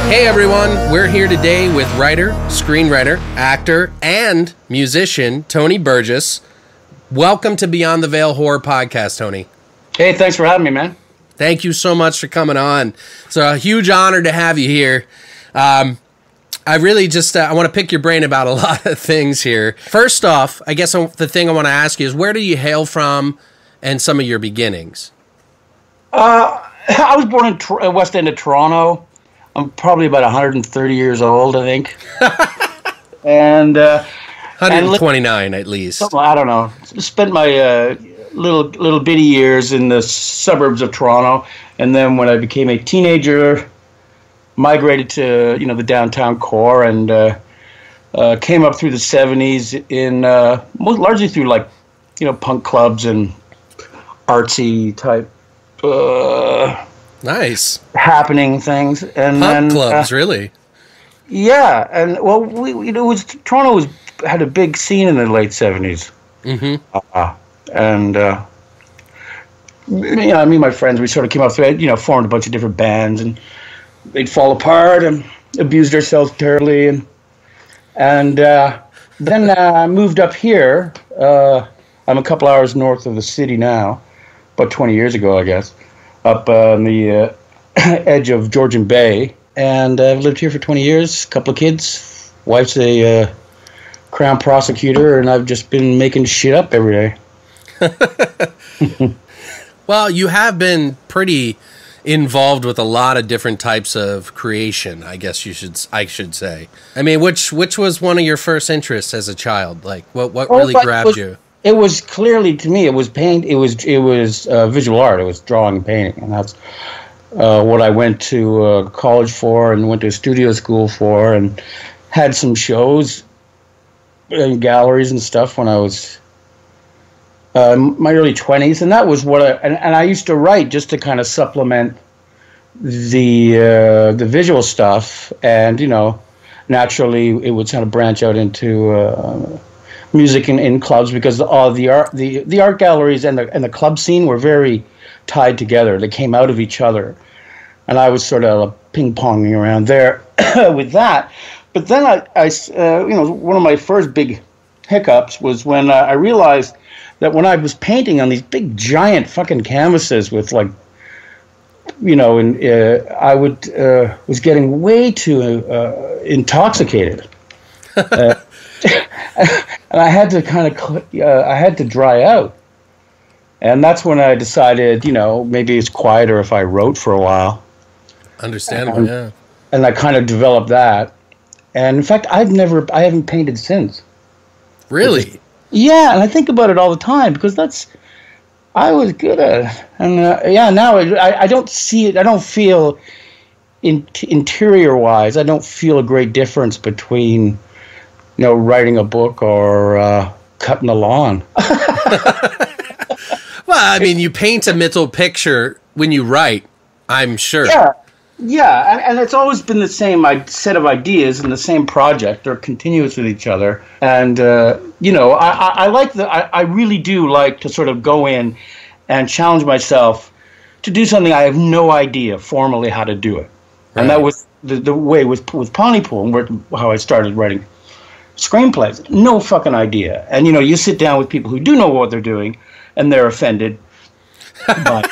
Hey everyone, we're here today with writer, screenwriter, actor, and musician Tony Burgess. Welcome to Beyond the Veil Horror Podcast, Tony. Hey, thanks for having me, man. Thank you so much for coming on. It's a huge honor to have you here. I really just I want to pick your brain about a lot of things here. First off, I guess the thing I want to ask you is, where do you hail from and some of your beginnings? I was born in West End of Toronto. I'm probably about 130 years old, I think. And 129 at least. I don't know. Spent my little bitty years in the suburbs of Toronto, and then when I became a teenager, migrated to the downtown core, and came up through the 70s in largely through punk clubs and artsy type nice happening things, and punk clubs, really. Yeah, and well, Toronto had a big scene in the late 70s. Mm-hmm. And me and my friends, we sort of came up through, formed a bunch of different bands, and they'd fall apart and abused ourselves terribly, and then I moved up here. I'm a couple hours north of the city now, about 20 years ago, I guess, up on the edge of Georgian Bay, and I've lived here for 20 years, a couple of kids, wife's a crown prosecutor, and I've just been making shit up every day. Well, you have been pretty involved with a lot of different types of creation, I guess I should say. I mean, which was one of your first interests as a child? Like, what really grabbed you? It was clearly, to me, it was paint. It was visual art. It was drawing and painting, and that's what I went to college for, and went to a studio school for, and had some shows in galleries and stuff when I was my early 20s, and that was what I used to write just to kind of supplement the visual stuff, and naturally it would kind of branch out into music in clubs, because all the art galleries and the club scene were very tied together. They came out of each other, and I was sort of ping-ponging around there with that. But then I one of my first big hiccups was when I realized that when I was painting on these big giant fucking canvases with I was getting way too intoxicated. And I had to I had to dry out. And that's when I decided, maybe it's quieter if I wrote for a while. Understandable, yeah. And I kind of developed that. And in fact, I haven't painted since. Really? Yeah, and I think about it all the time, because I was good at it. And now I don't see it, I don't feel, interior-wise, I don't feel a great difference between writing a book or cutting the lawn. Well, I mean, you paint a mental picture when you write, I'm sure. Yeah, and it's always been the same set of ideas and the same project. They're continuous with each other. And, I really do like to sort of go in and challenge myself to do something I have no idea formally how to do it. Right. And that was the way with Pontypool, and how I started writing screenplays. No fucking idea. And you sit down with people who do know what they're doing, and they're offended. But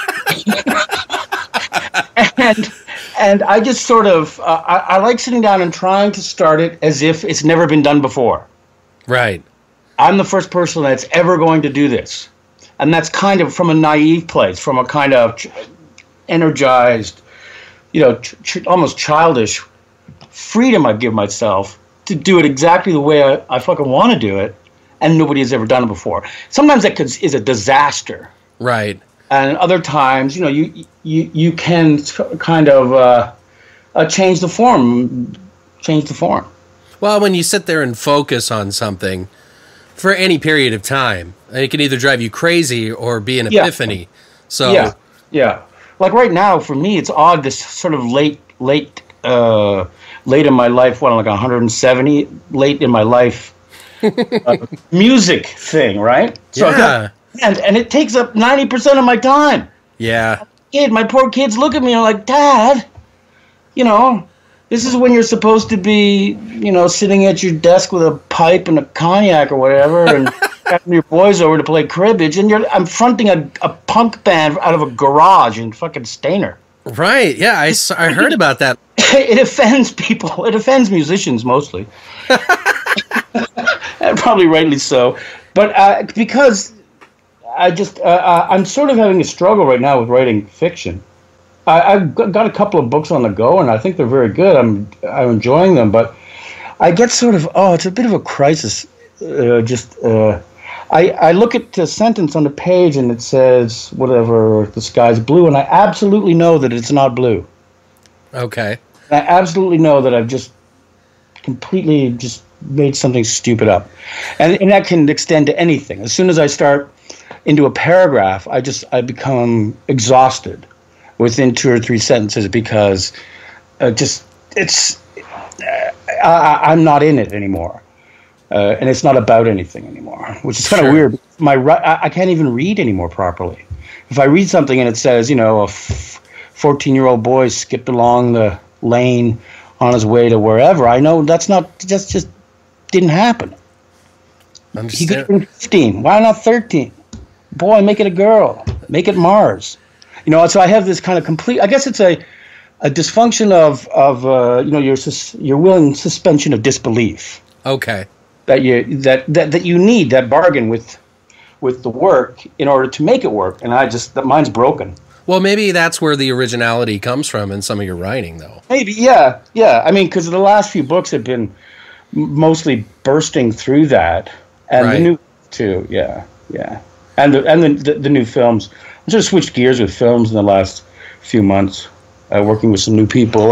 and I just sort of I like sitting down and trying to start it as if it's never been done before. Right. I'm the first person that's ever going to do this, and that's kind of from a naive place, from a kind of energized, almost childish freedom I give myself to do it exactly the way I fucking want to do it, and nobody has ever done it before. Sometimes that is a disaster. Right. And other times, you can kind of change the form. Well, when you sit there and focus on something for any period of time, it can either drive you crazy or be an epiphany. So yeah. Like right now, for me, it's odd. This sort of late in my life, like 170, late in my life, music thing, right? So yeah. And it takes up 90% of my time. Yeah. My poor kids look at me and are like, Dad, This is when you're supposed to be, sitting at your desk with a pipe and a cognac or whatever, and having your boys over to play cribbage, and I'm fronting a punk band out of a garage in fucking Stainer. Right, yeah, I heard about that. It offends people. It offends musicians mostly. And probably rightly so. But because I'm sort of having a struggle right now with writing fiction. I've got a couple of books on the go, and I think they're very good. I'm enjoying them, but I get sort of, it's a bit of a crisis. I look at the sentence on the page, and it says, whatever, the sky's blue, and I absolutely know that it's not blue. Okay. I absolutely know that I've just completely just made something stupid up. And that can extend to anything. As soon as I start into a paragraph, I become exhausted within 2 or 3 sentences because I'm not in it anymore. And it's not about anything anymore, which is kind of weird. I can't even read anymore properly. If I read something and it says, a 14-year-old boy skipped along the lane on his way to wherever, I know that's just didn't happen. He could have been 15. Why not 13? Boy, make it a girl. Make it Mars. So I have this kind of complete. I guess it's a dysfunction of your willing suspension of disbelief. Okay. That you need that bargain with the work in order to make it work, and that mine's broken. Well, maybe that's where the originality comes from in some of your writing, though. Maybe, yeah. I mean, because the last few books have been mostly bursting through that, and the new too, yeah, and the new films. I sort of switched gears with films in the last few months, working with some new people.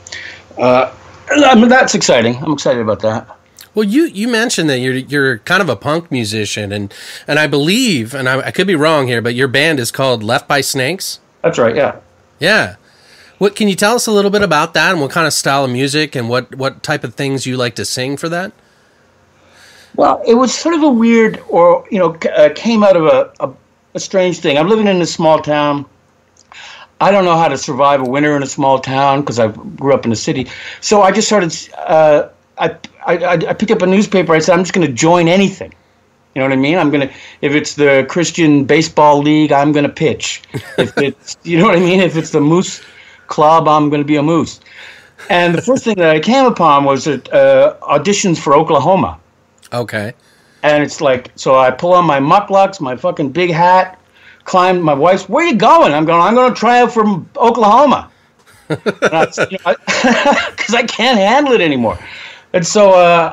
That's exciting. I'm excited about that. Well, you mentioned that you're kind of a punk musician, and I believe, and I could be wrong here, but your band is called Left by Snakes? That's right, yeah. Yeah. What can you tell us a little bit about that, and what kind of style of music, and what type of things you like to sing for that? Well, it was sort of a weird, came out of a strange thing. I'm living in a small town. I don't know how to survive a winter in a small town because I grew up in a city. So I just started. I picked up a newspaper. I said, I'm just going to join anything. You know what I mean? if it's the Christian Baseball League, I'm going to pitch. If it's, you know what I mean? If it's the Moose Club, I'm going to be a moose. And the first thing that I came upon was auditions for Oklahoma. Okay. And it's like, so I pull on my mucklucks, my fucking big hat, climb. My wife's, where are you going? I'm going to try out for Oklahoma. Because I can't handle it anymore. And so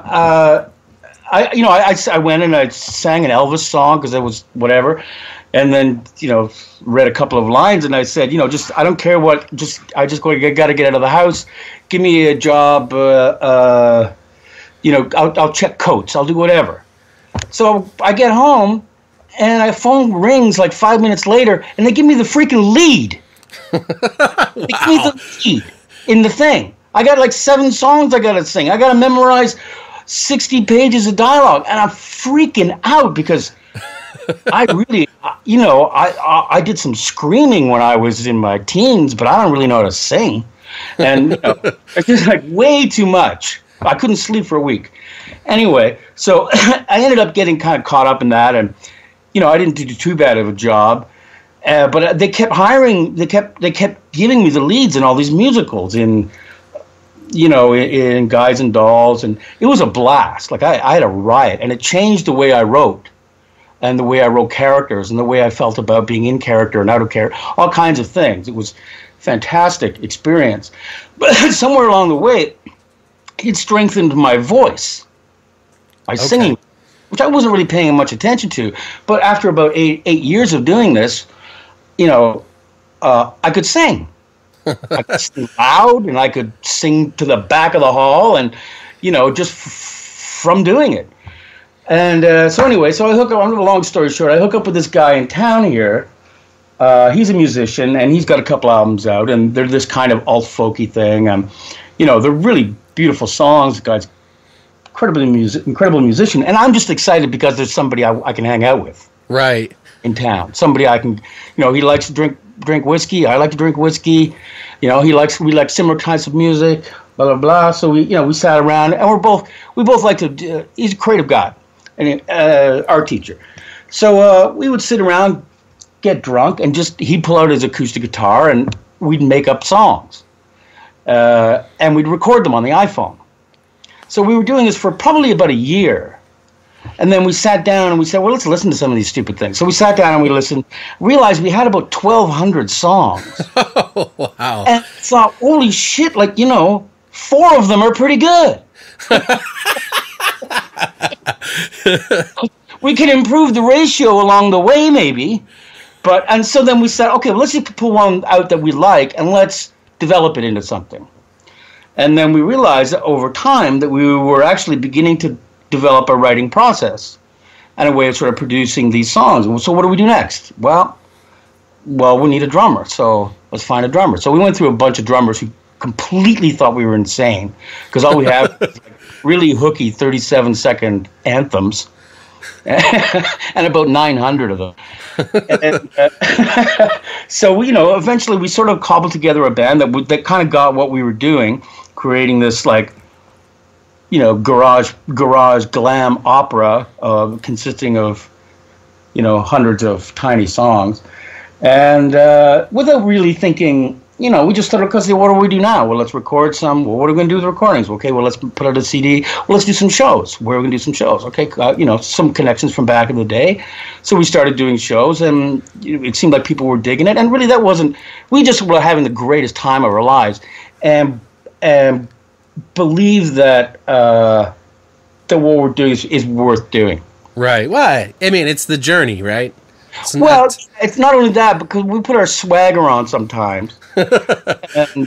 I went and I sang an Elvis song because it was whatever, and then read a couple of lines and I said, I don't care what, I just got to get out of the house. Give me a job. I'll check coats. I'll do whatever. So I get home and my phone rings like 5 minutes later and they give me the freaking lead. They give me the lead in the thing. I got like 7 songs I got to sing. I got to memorize 60 pages of dialogue. And I'm freaking out because I really, I did some screaming when I was in my teens, but I don't really know how to sing. And it's just like way too much. I couldn't sleep for a week. Anyway, so I ended up getting kind of caught up in that. And, I didn't do too bad of a job. But they kept hiring, they kept giving me the leads in all these musicals in Guys and Dolls, and it was a blast. Like I had a riot, and it changed the way I wrote, and the way I wrote characters, and the way I felt about being in character and out of character, all kinds of things. It was a fantastic experience. But somewhere along the way, it strengthened my voice by singing, which I wasn't really paying much attention to. But after about eight years of doing this, I could sing. I could sing loud, and I could sing to the back of the hall, and just from doing it. And so anyway, so I hook up. Long story short, I hook up with this guy in town here. He's a musician, and he's got a couple albums out, and they're this kind of alt folky thing. They're really beautiful songs. The guy's incredible musician, and I'm just excited because there's somebody I can hang out with. Right. In town, somebody I can. He likes to drink whiskey. I like to drink whiskey. We like similar types of music. blah blah blah. So we sat around, and we both like to. He's a creative guy, and art teacher. So we would sit around, get drunk, and he'd pull out his acoustic guitar, and we'd make up songs, and we'd record them on the iPhone. So we were doing this for probably about a year. And then we sat down and we said, well, let's listen to some of these stupid things. So we sat down and we listened, realized we had about 1,200 songs. Oh, wow. And thought, holy shit, 4 of them are pretty good. We could improve the ratio along the way, maybe. And so then we said, okay, well, let's just pull one out that we like and let's develop it into something. And then we realized that over time that we were actually beginning to develop a writing process and a way of sort of producing these songs. So what do we do next? Well, we need a drummer. So let's find a drummer. So we went through a bunch of drummers who completely thought we were insane because all we have is really hooky 37-second anthems and about 900 of them. So eventually we sort of cobbled together a band that kind of got what we were doing, creating this garage glam opera consisting of hundreds of tiny songs, and without really thinking, we just started because what do we do now? Well, let's record some. Well, what are we going to do with the recordings? Okay, well, let's put out a CD. Well, let's do some shows. Where are we going to do some shows? Okay, some connections from back in the day. So we started doing shows, and it seemed like people were digging it. And really, that wasn't. We just were having the greatest time of our lives, and believe that that what we're doing is worth doing. Right. Why? I mean, it's the journey, right? It's not only that, because we put our swagger on sometimes, and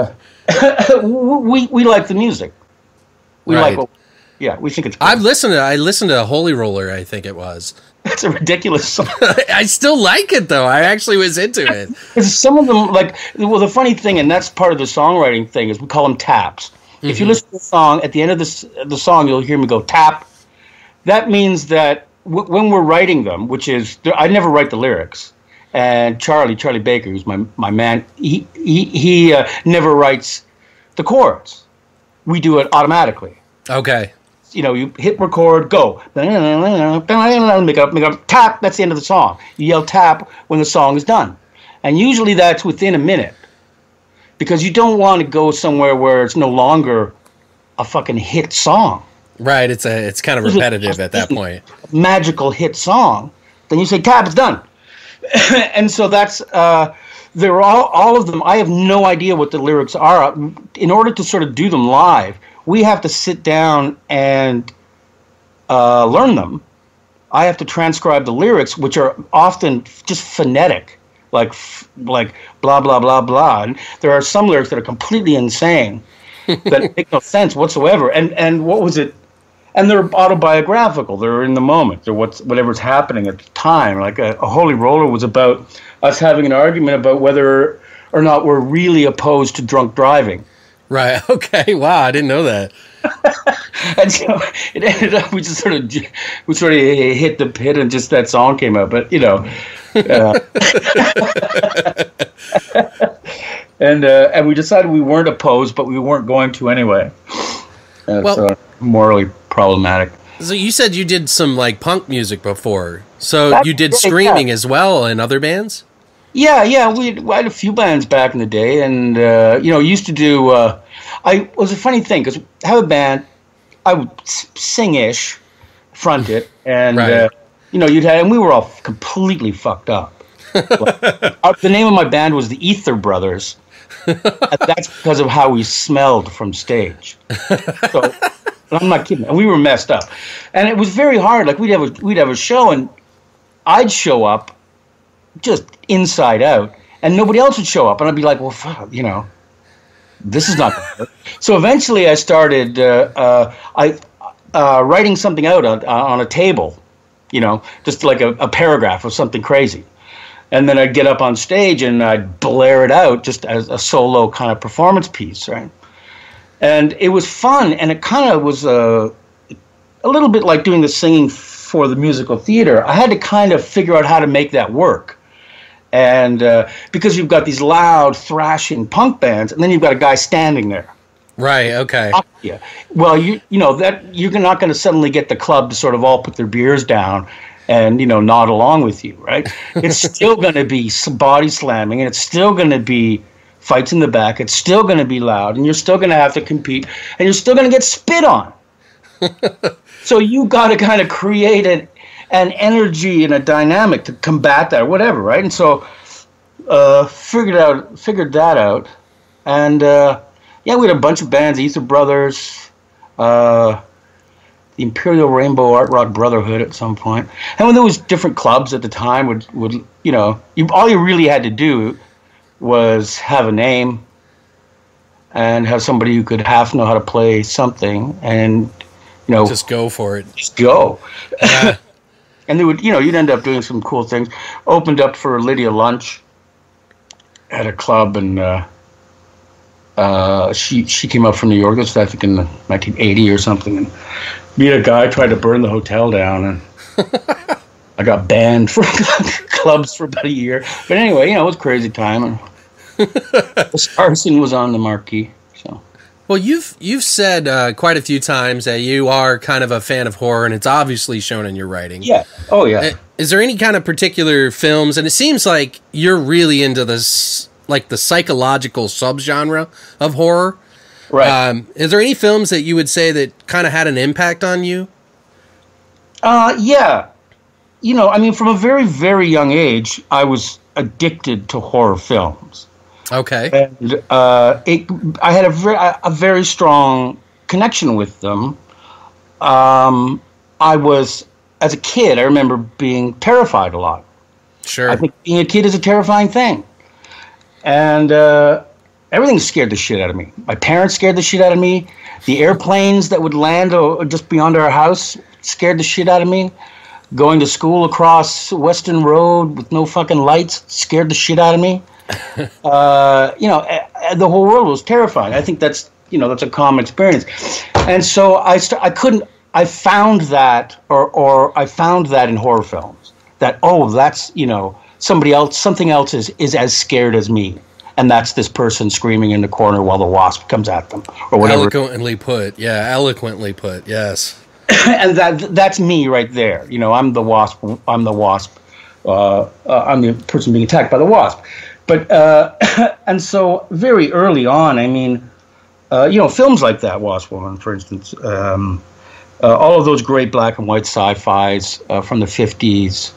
we like the music. We right. We think it's cool. I listened to Holy Roller, I think it was. It's a ridiculous song. I still like it, though. I actually was into it. Some of them, the funny thing, and that's part of the songwriting thing, is we call them taps. Mm-hmm. If you listen to the song, at the end of the song, you'll hear me go tap. That means that when we're writing them, which is, I never write the lyrics, and Charlie Baker, who's my man, he never writes the chords. We do it automatically. Okay. You hit record, go. Make up, tap, that's the end of the song. You yell tap when the song is done. And usually that's within a minute. Because you don't want to go somewhere where it's no longer a fucking hit song. Right, it's kind of repetitive at that point. Magical hit song. Then you say tap, it's done. And so that's they're all of them. I have no idea what the lyrics are. In order to sort of do them live, we have to sit down and learn them. I have to transcribe the lyrics, which are often just phonetic, like blah blah blah blah. And there are some lyrics that are completely insane that make no sense whatsoever. And what was it? And they're autobiographical. They're in the moment. They're whatever's happening at the time. Like a Holy Roller was about us having an argument about whether or not we're really opposed to drunk driving. Right. Okay. Wow. I didn't know that. And so it ended up we sort of hit the pit and just that song came out. But and we decided we weren't opposed, but we weren't going to anyway. So morally problematic. So you said you did some punk music before. So you did screaming as well in other bands? Yeah. We had a few bands back in the day, and used to do. It was a funny thing because I have a band. I would sing-ish, front it, and right. and we were all completely fucked up. The name of my band was the Ether Brothers. And that's because of how we smelled from stage. So I'm not kidding. And we were messed up, and it was very hard. We'd have a show, and I'd show up just inside out, and nobody else would show up, and I'd be like, well, fuck, this is not gonna work. So eventually I started writing something out on a table, just like a paragraph of something crazy. And then I'd get up on stage and I'd blare it out just as a solo kind of performance piece, right? And it was fun, and it kind of was a little bit like doing the singing for the musical theater. I had to kind of figure out how to make that work. And because you've got these loud, thrashing punk bands, and then you've got a guy standing there. Right. Okay. Yeah. Well, you know that you're not going to suddenly get the club to sort of all put their beers down and, you know, nod along with you, right? It's still going to be some body slamming, and it's still going to be fights in the back. It's still going to be loud, and you're still going to have to compete, and you're still going to get spit on. So you got to kind of create an energy and a dynamic to combat that or whatever, right? And so figured that out, and yeah, we had a bunch of bands, Ether Brothers, the Imperial Rainbow Art Rock Brotherhood at some point. And when there was different clubs at the time, would you know, all you really had to do was have a name and have somebody who could half know how to play something, and, you know, just go for it. Just go. Yeah. And they would, you know, you'd end up doing some cool things. Opened up for Lydia Lunch at a club, and she came up from New York. This was, I think, in 1980 or something. And me and a guy tried to burn the hotel down, and I got banned from clubs for about a year. But anyway, you know, it was a crazy time. And Arson was on the marquee. So. Well, you've said quite a few times that you are kind of a fan of horror, and it's obviously shown in your writing. Yeah. Oh, yeah. Is there any kind of particular films? And it seems like you're really into this, like the psychological subgenre of horror. Right. Is there any films that you would say that kind of had an impact on you? Yeah. You know, I mean, from a very, very young age, I was addicted to horror films. Okay. And I had a very strong connection with them. I was, as a kid, I remember being terrified a lot. Sure. I think being a kid is a terrifying thing. And everything scared the shit out of me. My parents scared the shit out of me. The airplanes that would land just beyond our house scared the shit out of me. Going to school across Western Road with no fucking lights scared the shit out of me. You know, the whole world was terrifying. I think that's, you know, that's a common experience. And so I found that, or I found that in horror films, that, oh, that's, you know, something else is as scared as me. And that's this person screaming in the corner while the wasp comes at them, or whatever. Eloquently put. Yeah, eloquently put. Yes. And that's me right there. You know, I'm the wasp. I'm the person being attacked by the wasp. But and so very early on, I mean, you know, films like that, Wasp Woman, for instance, all of those great black and white sci-fis from the 50s,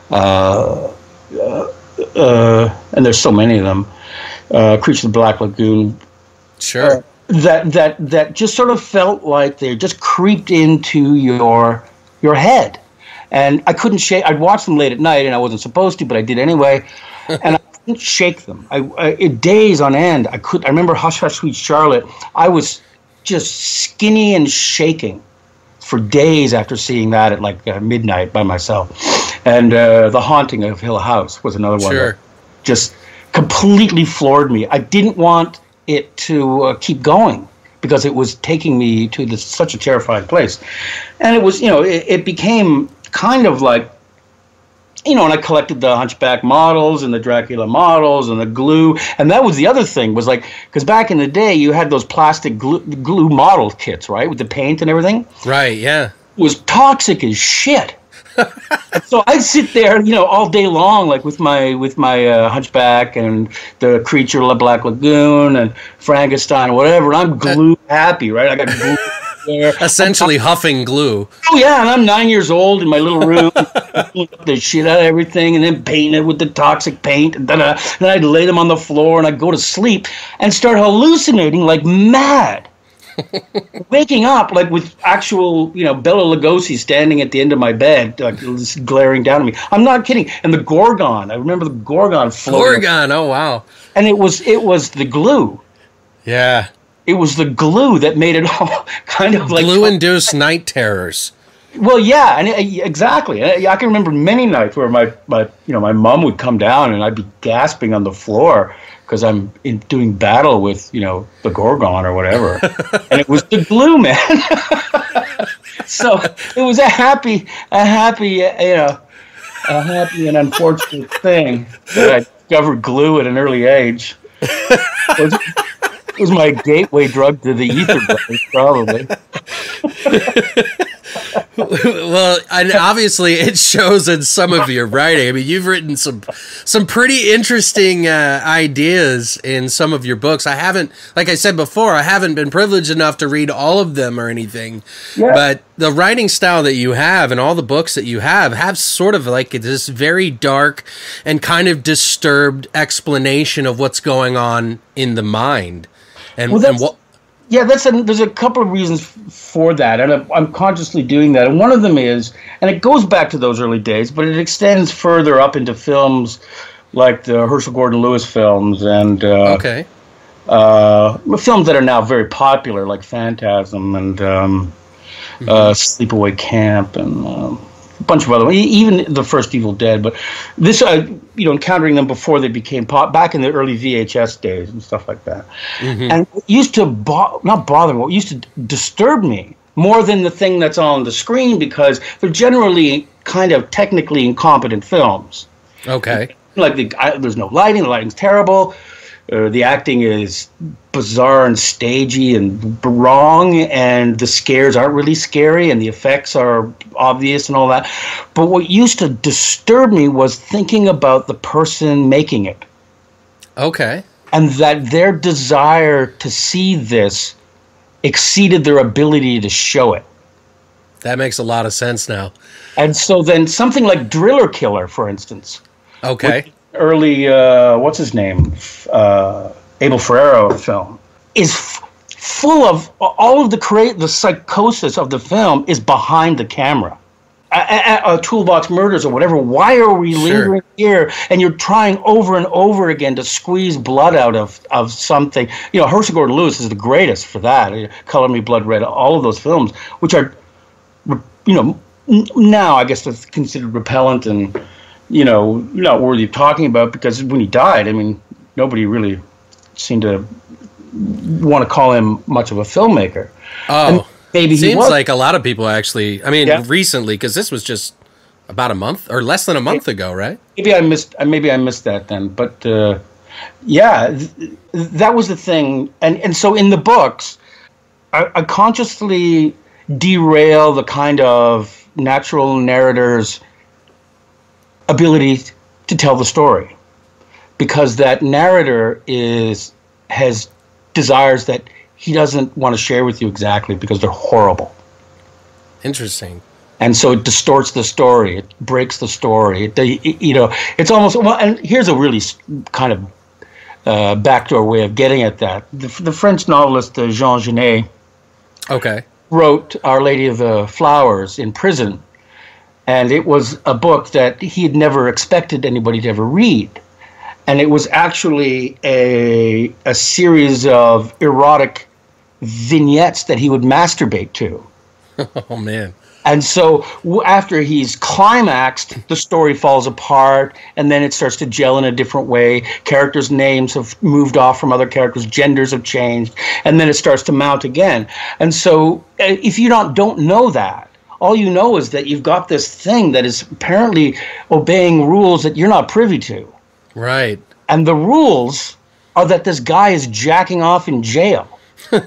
and there's so many of them. Creature of the Black Lagoon. Sure. That just sort of felt like they just creeped into your head, and I couldn't shake. I'd watch them late at night, and I wasn't supposed to, but I did anyway, and I couldn't shake them. Days on end. I remember Hush Hush Sweet Charlotte. I was just skinny and shaking for days after seeing that at like midnight by myself, and The Haunting of Hill House was another one. Sure. That just completely floored me. I didn't want it to keep going because it was taking me to such a terrifying place. And it was, you know, it became kind of like, you know, and I collected the Hunchback models and the Dracula models and the glue. And that was the other thing, was like, because back in the day, you had those plastic glue model kits, right, with the paint and everything. Right, yeah. It was toxic as shit. So I'd sit there, you know, all day long, like with my Hunchback and the Creature of the Black Lagoon and Frankenstein, whatever. And I'm glue happy, right? I got glue there. Essentially huffing glue. Oh yeah, and I'm 9 years old in my little room, the shit out of everything, and then painting it with the toxic paint. And then I'd lay them on the floor, and I'd go to sleep and start hallucinating like mad. Waking up like with actual, you know, Bela Lugosi standing at the end of my bed, like just glaring down at me. I'm not kidding. And the Gorgon, I remember the Gorgon floating. Gorgon, oh wow. And it was the glue. Yeah. It was the glue that made it all kind of like glue-induced night terrors. Well, yeah, and exactly. I can remember many nights where my mom would come down and I'd be gasping on the floor because I'm doing battle with, you know, the Gorgon or whatever, and it was the glue, man. So it was a happy and unfortunate thing that I discovered glue at an early age. It was my gateway drug to the ether, probably. Well, and obviously it shows in some of your writing. I mean, you've written some pretty interesting ideas in some of your books. I haven't, like I said before, I haven't been privileged enough to read all of them or anything. Yeah. But the writing style that you have and all the books that you have sort of like this very dark and kind of disturbed explanation of what's going on in the mind. And, Yeah, there's a couple of reasons for that, and I'm consciously doing that. And one of them is, and it goes back to those early days, but it extends further up into films like the Herschel Gordon Lewis films and films that are now very popular, like Phantasm and Sleepaway Camp and a bunch of other, even the first Evil Dead. But this, encountering them before they became back in the early VHS days and stuff like that. Mm-hmm. And what used to not bother me, what used to disturb me more than the thing that's on the screen, because they're generally kind of technically incompetent films. Okay. Like there's no lighting, the lighting's terrible. The acting is bizarre and stagey and wrong, and the scares aren't really scary, and the effects are obvious and all that. But what used to disturb me was thinking about the person making it. Okay. And that their desire to see this exceeded their ability to show it. That makes a lot of sense now. And so then something like Driller Killer, for instance. Okay. Early, what's his name? Abel Ferraro film is full of all of the psychosis of the film is behind the camera. Toolbox Murders or whatever. Why are we lingering here? And you're trying over and over again to squeeze blood out of something. Herschel Gordon Lewis is the greatest for that. Color Me Blood Red. All of those films, which are, now I guess that's considered repellent and, not worthy of talking about, because when he died, I mean, nobody really seemed to want to call him much of a filmmaker. Oh, and maybe seems like a lot of people actually. I mean, recently, because this was just about a month or less than a month ago, right? Maybe I missed that then, but that was the thing. And so in the books, I consciously derail the kind of natural narrator's ability to tell the story, because that narrator has desires that he doesn't want to share with you exactly because they're horrible. Interesting. And so it distorts the story. It breaks the story. It's almost, well, and here's a really kind of backdoor way of getting at that. The French novelist Jean Genet wrote Our Lady of the Flowers in prison. And it was a book that he had never expected anybody to ever read. And it was actually a series of erotic vignettes that he would masturbate to. Oh, man. And so after he's climaxed, the story falls apart, and then it starts to gel in a different way. Characters' names have moved off from other characters, genders have changed, and then it starts to mount again. And so if you don't know that, all you know is that you've got this thing that is apparently obeying rules that you're not privy to. Right. And the rules are that this guy is jacking off in jail. And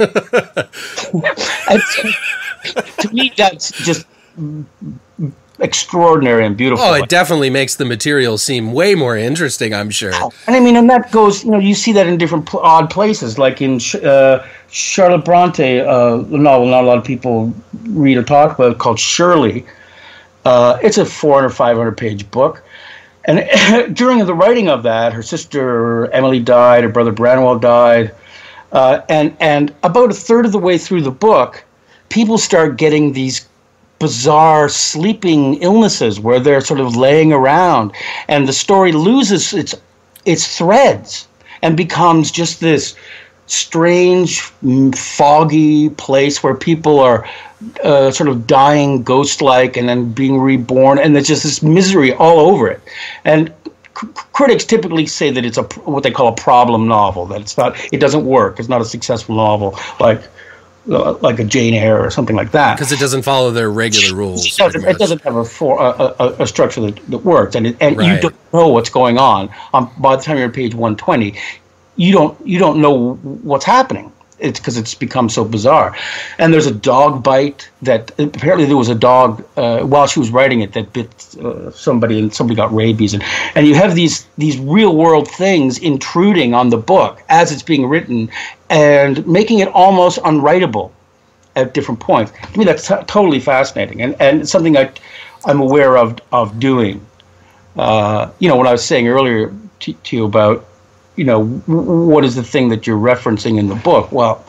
to me, that's just extraordinary and beautiful. Oh, it definitely makes the material seem way more interesting, I'm sure. And I mean, and that goes, you see that in different odd places, like in Charlotte Bronte, a novel not a lot of people read or talk about, called Shirley. It's a 400 or 500 page book. And during the writing of that, her sister Emily died, her brother Branwell died, and about a third of the way through the book, people start getting these bizarre sleeping illnesses where they're sort of laying around, and the story loses its threads and becomes just this strange, foggy place where people are sort of dying ghost-like and then being reborn, and there's just this misery all over it. And critics typically say that it's what they call a problem novel, that it doesn't work, it's not a successful novel like a Jane Eyre or something like that, because it doesn't follow their regular rules. It doesn't have a structure that works, and right. You don't know what's going on. By the time you're at page 120, you don't know what's happening. It's because it's become so bizarre. And there's a dog bite that apparently there was a dog while she was writing it that bit somebody, and somebody got rabies. And you have these real world things intruding on the book as it's being written and making it almost unwritable at different points. To me, that's totally fascinating, and it's something I'm aware of doing. When I was saying earlier to you about, what is the thing that you're referencing in the book? Well,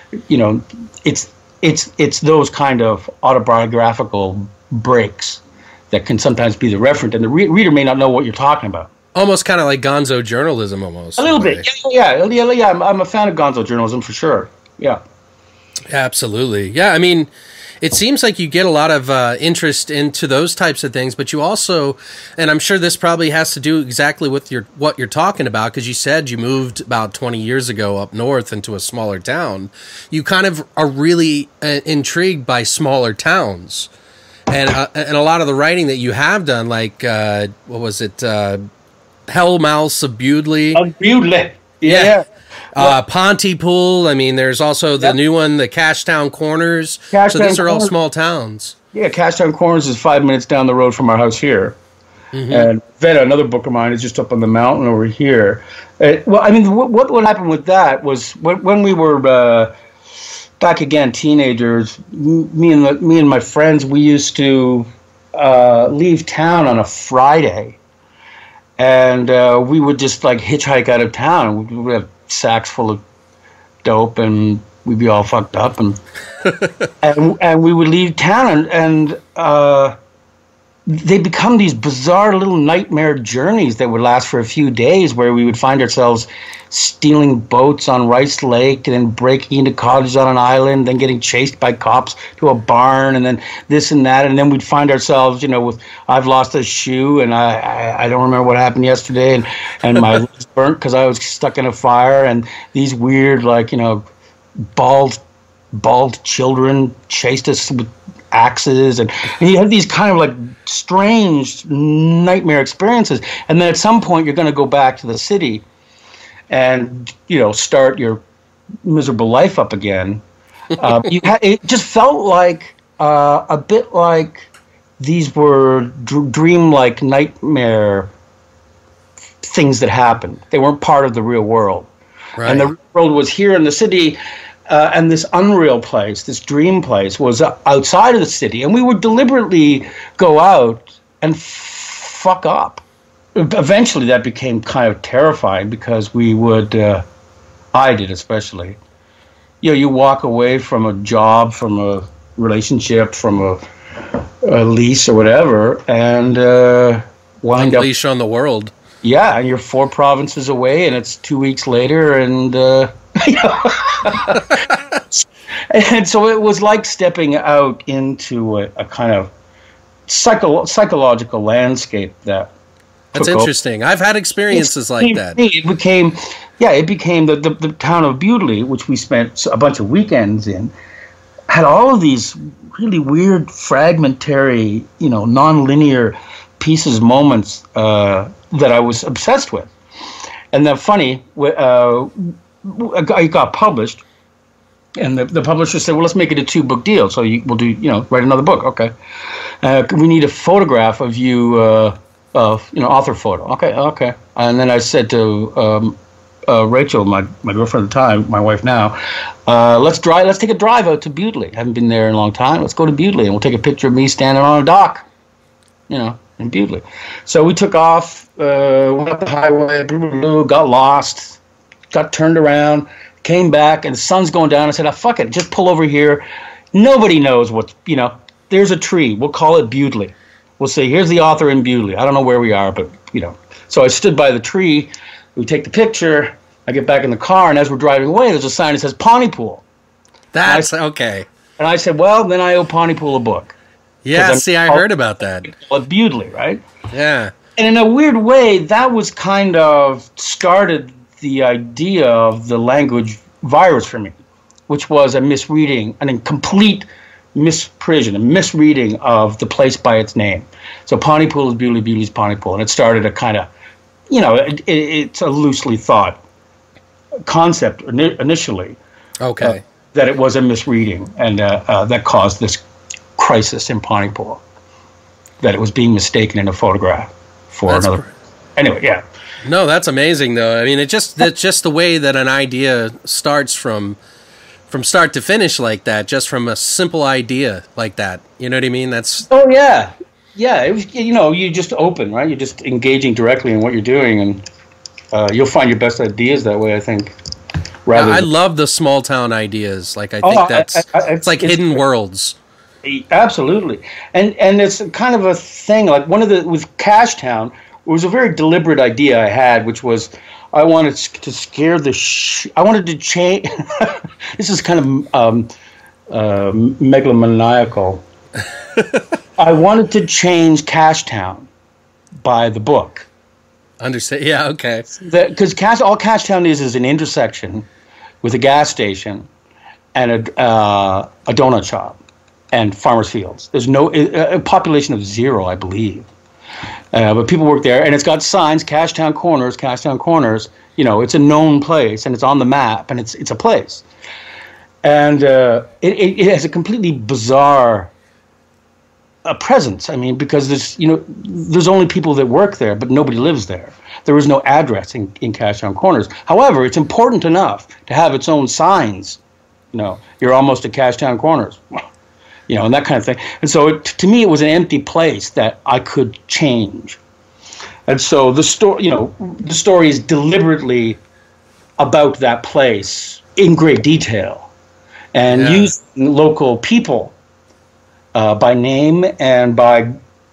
it's those kind of autobiographical breaks that can sometimes be the referent, and the reader may not know what you're talking about. Almost kind of like gonzo journalism, almost. A little bit, yeah. I'm a fan of gonzo journalism for sure. Yeah. Absolutely. Yeah, I mean, it seems like you get a lot of interest into those types of things, but you also, and I'm sure this probably has to do exactly with what you're talking about, because you said you moved about 20 years ago up north into a smaller town. You kind of are really intrigued by smaller towns, and a lot of the writing that you have done, like what was it, Hellmouths of Bewdley? Of Bewdley, yeah. Pontypool. I mean, there's also the new one, the Cashtown Corners. So these are all small towns. Yeah, Cashtown Corners is 5 minutes down the road from our house here. Mm-hmm. And Veta, another book of mine, is just up on the mountain over here. What happened with that was when we were back again, teenagers. Me and my friends, we used to leave town on a Friday, and we would just like hitchhike out of town. We would have sacks full of dope, and we'd be all fucked up, and and we would leave town, and they become these bizarre little nightmare journeys that would last for a few days, where we would find ourselves stealing boats on Rice Lake, and then breaking into cottages on an island, then getting chased by cops to a barn, and then this and that, and then we'd find ourselves, with I've lost a shoe, and I don't remember what happened yesterday, and my leg's burnt because I was stuck in a fire, and these weird, bald children chased us with axes, and you have these kind of strange nightmare experiences, and then at some point you're going to go back to the city and start your miserable life up again. It just felt like a bit like these were dream-like nightmare things that happened. They weren't part of the real world. Right. And the real world was here in the city, and this unreal place, this dream place, was outside of the city, and we would deliberately go out and fuck up. Eventually, that became kind of terrifying, because we would, I did especially, you walk away from a job, from a relationship, from a lease or whatever, and wind up... Leash on the world. Yeah, and you're 4 provinces away, and it's 2 weeks later, and... and so it was like stepping out into a kind of psychological landscape that... That's interesting. I've had experiences like that. It became the town of Bewdley, which we spent a bunch of weekends in, had all of these really weird, fragmentary, non-linear pieces, moments that I was obsessed with. And then funny, it got published, and the publisher said, well, let's make it a 2-book deal. So we'll do, write another book. Okay. We need a photograph of you, author photo. Okay. And then I said to Rachel, my girlfriend at the time, my wife now, let's take a drive out to Bewdley. Haven't been there in a long time. Let's go to Bewdley, and we'll take a picture of me standing on a dock, in Bewdley. So we took off, went up the highway, got lost, got turned around, came back, and the sun's going down. I said, fuck it, just pull over here. Nobody knows what, there's a tree. We'll call it Bewdley. We'll say, here's the author in Bewdley. I don't know where we are, but, So I stood by the tree. We take the picture. I get back in the car, and as we're driving away, there's a sign that says Pontypool. That's okay. And I said, well, then I owe Pontypool a book. Yeah, see, I heard about that. Well, Bewdley, right? Yeah. And in a weird way, that was kind of started the idea of the language virus for me, which was a misreading, an incomplete misprision, a misreading of the place by its name. So Pontypool is Bewdley, Bewdley is Pontypool, and it started a kind of, it's a loosely thought concept initially. Okay. That it was a misreading, and that caused this crisis in Pontypool. That it was being mistaken in a photograph for another. Anyway, yeah. No, that's amazing, though. I mean, that's just the way that an idea starts from start to finish like that, just from a simple idea like that. You know what I mean? That's. Oh yeah, yeah. It was, you just open, right? You're just engaging directly in what you're doing, and you'll find your best ideas that way, I think. I love the small town ideas. Like I think it's like hidden worlds. Absolutely, and it's kind of a thing. Like with Cashtown, it was a very deliberate idea I had, which was I wanted to scare I wanted to change. This is kind of megalomaniacal. I wanted to change Cashtown by the book. Understand? Yeah. Okay. Because all Cashtown is an intersection with a gas station and a donut shop and farmers' fields. There's a population of 0, I believe, but people work there, and it's got signs: Cashtown Corners, Cashtown Corners. It's a known place, and it's on the map, and it's a place, and it has a completely bizarre presence. I mean, because there's only people that work there, but nobody lives there. There is no address in Cashtown Corners. However, it's important enough to have its own signs. You're almost at Cashtown Corners, and that kind of thing. And so to me, it was an empty place that I could change. And so the story is deliberately about that place in great detail, and using local people by name and by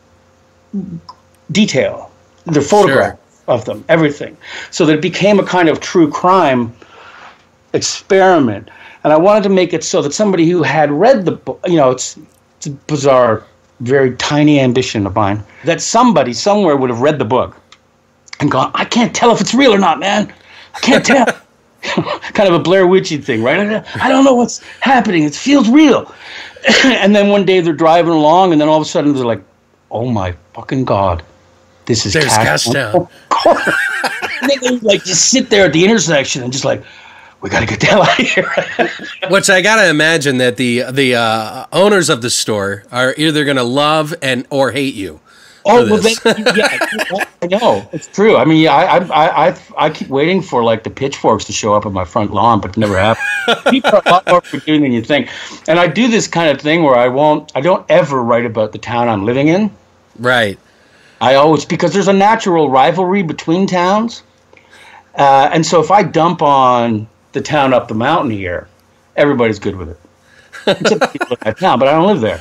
detail, their photograph of them, everything, so that it became a kind of true crime experiment. And I wanted to make it so that somebody who had read the book, it's a bizarre, very tiny ambition of mine, that somebody somewhere would have read the book and gone, I can't tell if it's real or not, man. I can't tell. Kind of a Blair Witchy thing, right? I don't know what's happening. It feels real. And then one day they're driving along, and then all of a sudden they're like, oh my fucking God. There's Cashtown. And they just sit there at the intersection and just like, we got to get the hell out of here. Which I got to imagine that the owners of the store are either going to love or hate you. Oh, well, I know. It's true. I mean, I keep waiting for the pitchforks to show up at my front lawn, but it never happens. People are a lot more forgiving than you think. And I do this kind of thing where I don't ever write about the town I'm living in. Right. Because there's a natural rivalry between towns. And so if I dump on the town up the mountain here, everybody's good with it. Except the people in that town, but I don't live there.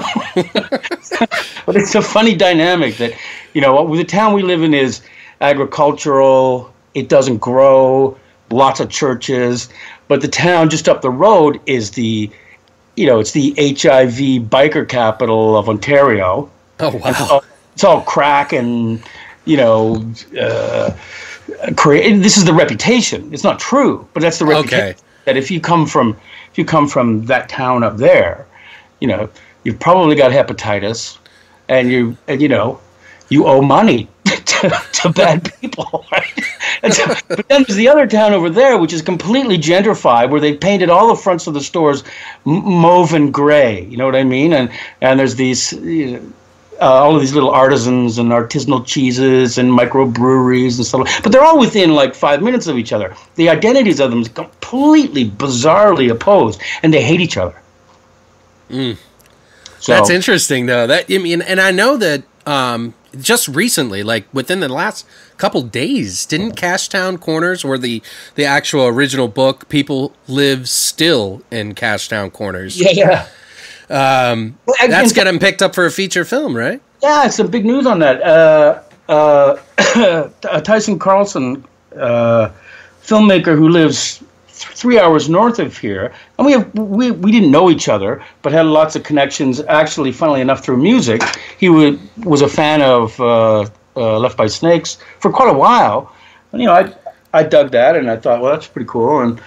But it's a funny dynamic that, the town we live in is agricultural, it doesn't grow, lots of churches, but the town just up the road is it's the HIV biker capital of Ontario. Oh, wow. It's all crack and, this is the reputation. It's not true, but that's the reputation. Okay. That if you come from that town up there, you've probably got hepatitis, and you owe money to bad people. Right? But then there's the other town over there, which is completely gentrified, where they painted all the fronts of the stores mauve and gray. You know what I mean? And there's these. All of these little artisans and artisanal cheeses and microbreweries and stuff. But they're all within 5 minutes of each other. The identities of them is completely, bizarrely opposed, and they hate each other. So, that's interesting, though. And I know that just recently, within the last couple days, didn't Cashtown Corners, or the actual original book, people live still in Cashtown Corners? Yeah. That's getting picked up for a feature film, right? Yeah, it's some big news on that. Tyson Carlson, filmmaker who lives 3 hours north of here, and we didn't know each other, but had lots of connections. Actually, funnily enough, through music, he was a fan of Left by Snakes for quite a while. And, I dug that, and I thought, well, that's pretty cool. And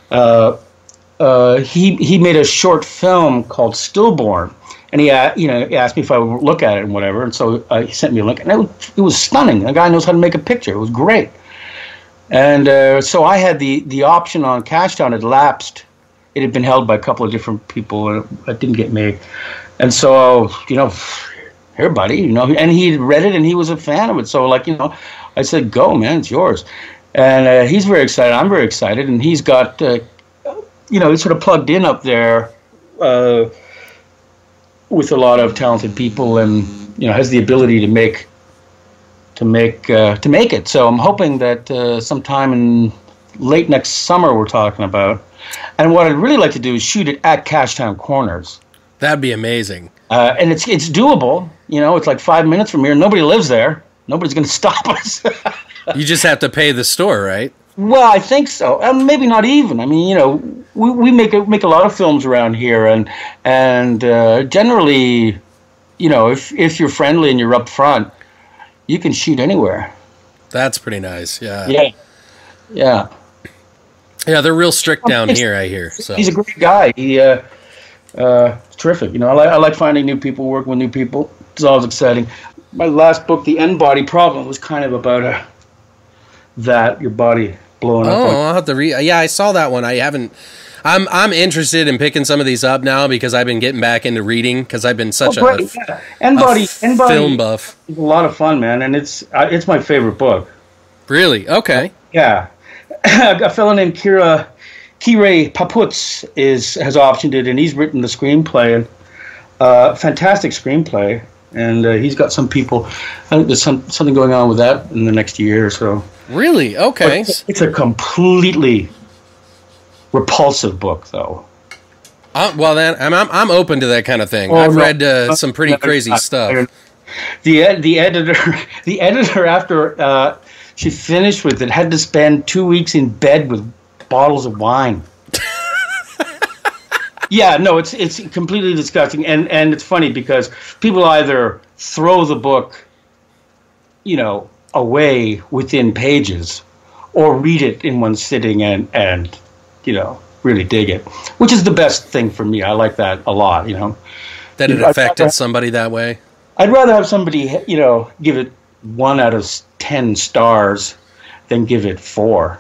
he made a short film called Stillborn, and he asked me if I would look at it and whatever, and so he sent me a link, and it was stunning. The guy knows how to make a picture. It was great. And so I had the option on Cashtown had lapsed. It had been held by a couple of different people, and it didn't get made. And so, here, buddy, and he read it, and he was a fan of it. So, I said, go, man, it's yours. And he's very excited. I'm very excited. And he's got, he's sort of plugged in up there with a lot of talented people, and, has the ability to make it. So I'm hoping that sometime in late next summer we're talking about. And what I'd really like to do is shoot it at Cashtown Corners. That'd be amazing. And it's doable. It's like 5 minutes from here. Nobody lives there. Nobody's going to stop us. You just have to pay the store, right? Well, I think so. Maybe not even. I mean, we make a lot of films around here, and generally, if you're friendly and you're up front, you can shoot anywhere. That's pretty nice. Yeah. Yeah. Yeah. Yeah, they're real strict down here, I hear. So he's a great guy. He terrific. I like finding new people, working with new people. It's always exciting. My last book, The End Body Problem, was kind of about your body blowing up. Oh, I'll have to read. Yeah, I saw that one. I haven't. I'm interested in picking some of these up now because I've been getting back into reading because I've been such a film buff. It's a lot of fun, man, and it's my favorite book. Really? Okay. Yeah. A fellow named Kire Paputz has optioned it, and he's written the screenplay, and fantastic screenplay. And he's got some people. I think there's something going on with that in the next year or so. Really? Okay. But it's a completely repulsive book, though. Well, then I'm open to that kind of thing. I've read some pretty crazy stuff. The editor after she finished with it had to spend 2 weeks in bed with bottles of wine. Yeah, no, it's completely disgusting, and it's funny because people either throw the book, away within pages, or read it in one sitting and really dig it, which is the best thing for me. I like that a lot. That it affected somebody that way. I'd rather have somebody give it 1 out of 10 stars than give it 4.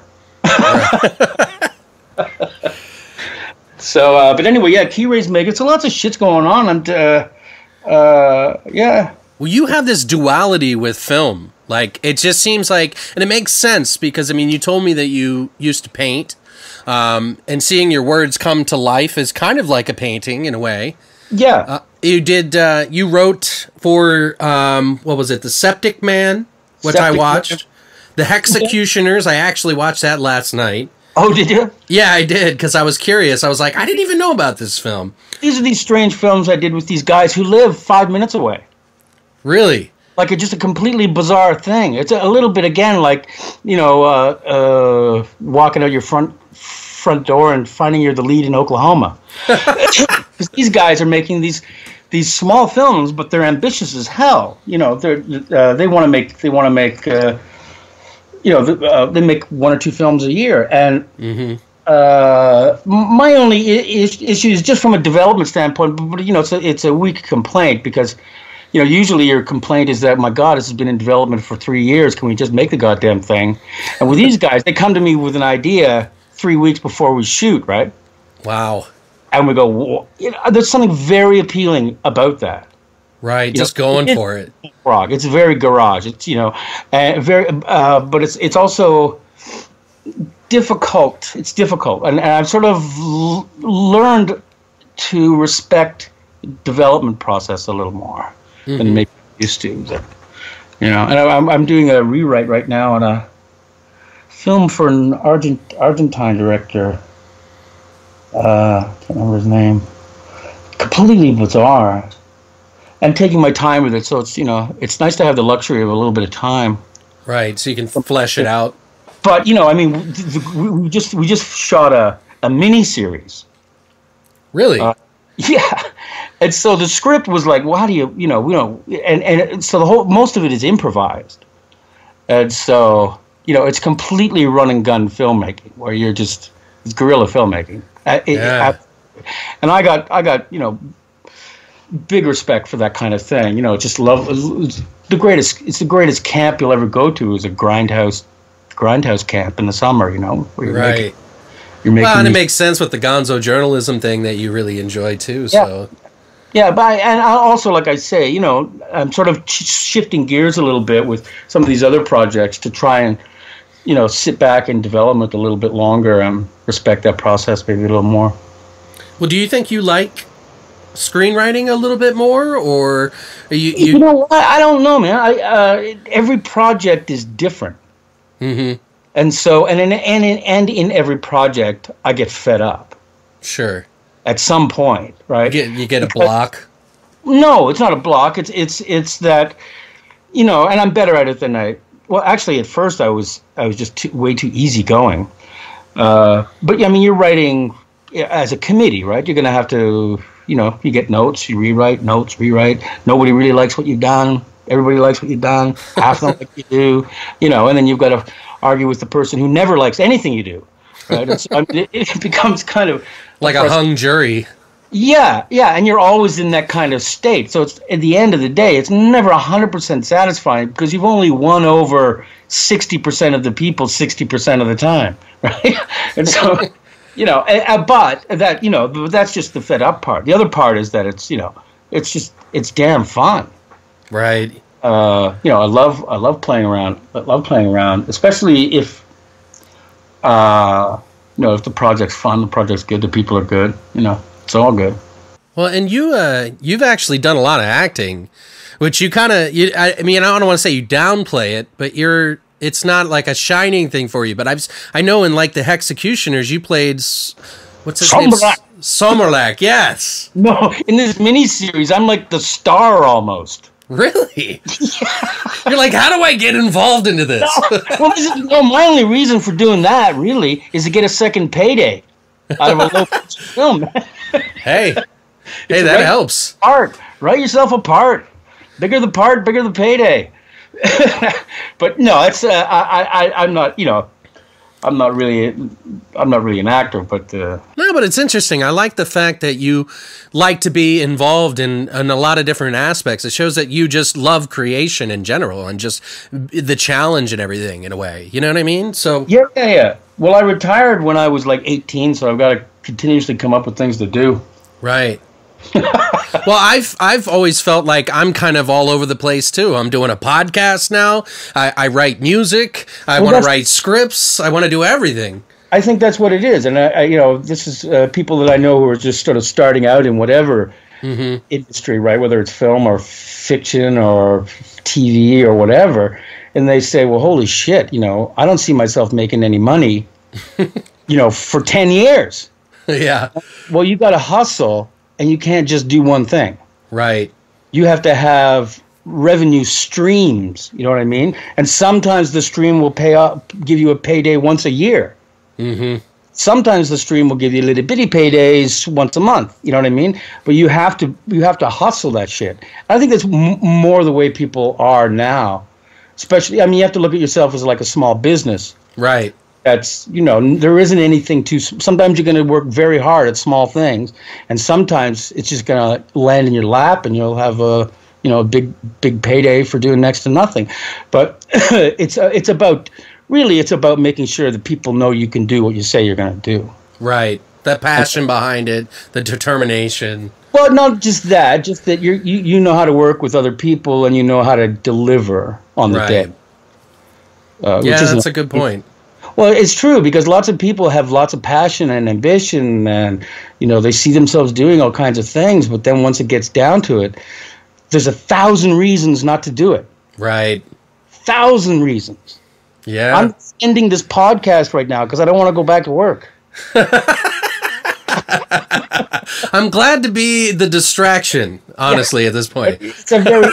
So, but anyway, yeah, Kire's making so lots of shit's going on, and yeah. Well, you have this duality with film. Like, it just seems like, and it makes sense because, I mean, you told me that you used to paint, and seeing your words come to life is kind of like a painting in a way. Yeah. You wrote for, what was it, The Septic Man, which I watched. The Hexecutioners, I actually watched that last night. Oh, did you? Yeah, I did, because I was curious. I was like, I didn't even know about this film. These are these strange films I did with these guys who live 5 minutes away. Really? Like, it's just a completely bizarre thing. It's a little bit, again, like, walking out your front door and finding you're the lead in Oklahoma. Because these guys are making these small films, but they're ambitious as hell. They want to make they make 1 or 2 films a year, and my only issue is just from a development standpoint. But it's a weak complaint because usually your complaint is that, my God, this has been in development for 3 years. Can we just make the goddamn thing? And with these guys, they come to me with an idea 3 weeks before we shoot, right? Wow. And we go, there's something very appealing about that. Right, just going for it. Rock. It's very garage. It's very, but it's also difficult. It's difficult, and I've sort of learned to respect the development process a little more than maybe I used to. And I'm doing a rewrite right now on a film for an Argentine director. I can't remember his name. Completely bizarre. And taking my time with it, so it's nice to have the luxury of a little bit of time. Right, so you can flesh it out. But we just shot a mini series. Really? Yeah, and so the script was like, well, how do you and so most of it is improvised, and so it's completely run and gun filmmaking where it's guerrilla filmmaking. And I got big respect for that kind of thing. Just love the greatest. It's the greatest camp you'll ever go to is a grindhouse grindhouse camp in the summer, you know, where you're right. You're making well, and it makes sense with the gonzo journalism thing that you really enjoy too. Yeah. So Yeah, but I also, like I say, you know, I'm sort of shifting gears a little bit with some of these other projects to try and, you know, sit back and develop it a little bit longer and respect that process maybe a little more. Well, do you think you like screenwriting a little bit more, or are You know what? I don't know, man. Every project is different, and so and in every project, I get fed up. Sure. At some point, right? You get a block. No, it's not a block. It's that, you know, and I'm better at it than I. Well, actually, at first I was just way too easygoing. But I mean, you're writing as a committee, right? You're going to have to, you know, you get notes, you rewrite. Nobody really likes what you've done. Everybody likes what you've done. Half of them like you do, you know, and then you've got to argue with the person who never likes anything you do, right? And so, I mean, it becomes kind of like a hung jury. Yeah, and you're always in that kind of state. So it's at the end of the day, it's never 100% satisfying because you've only won over 60% of the people 60% of the time, right? And so, you know, but that, you know, that's just the fed up part. The other part is that it's, you know, it's damn fun, right? You know, I love playing around. I love playing around, especially if, you know, if the project's fun, the project's good, the people are good, you know. It's all good. Well, and you've actually done a lot of acting, which you kind of, I mean, I don't want to say you downplay it, but it's not like a shining thing for you. But I know in like the Hexecutioners, you played, what's his name? Sommerlack, yes. No, in this miniseries, I'm like the star almost. Really? Yeah. You're like, how do I get involved into this? Well, my only reason for doing that really is to get a second payday out of a low film. Hey, that helps. Part, write yourself a part. Bigger the part, bigger the payday. But no, it's I'm not, you know, I'm not really an actor, but no, but it's interesting. I like the fact that you like to be involved in a lot of different aspects. It shows that you just love creation in general and just the challenge and everything in a way. You know what I mean? So yeah. Well, I retired when I was like 18, so I've got to continuously come up with things to do. Right. Well, I've always felt like I'm kind of all over the place too. I'm doing a podcast now. I write music. I want to write scripts. I want to do everything. I think that's what it is, and I you know, this is people that I know who are just sort of starting out in whatever industry, right? Whether it's film or fiction or TV or whatever, and they say, "Well, holy shit, you know, I don't see myself making any money, you know, for 10 years." Yeah. Well, you got to hustle. And you can't just do one thing. Right. You have to have revenue streams, you know what I mean? And sometimes the stream will give you a payday once a year. Sometimes the stream will give you little bitty paydays once a month, you know what I mean? But you have to hustle that shit. I think that's more the way people are now. Especially, I mean, you have to look at yourself as like a small business. Right. That's, you know, there isn't anything sometimes you're going to work very hard at small things, and sometimes it's just going to land in your lap and you'll have a big payday for doing next to nothing. But it's about making sure that people know you can do what you say you're going to do. Right. The passion behind it, the determination. Well, not just that, just that you know how to work with other people and you know how to deliver on the day. Yeah, that's a good point. Well, it's true because lots of people have lots of passion and ambition and, you know, they see themselves doing all kinds of things. But then once it gets down to it, there's 1,000 reasons not to do it. Right. 1,000 reasons. Yeah. I'm ending this podcast right now because I don't want to go back to work. I'm glad to be the distraction, honestly, at this point. It's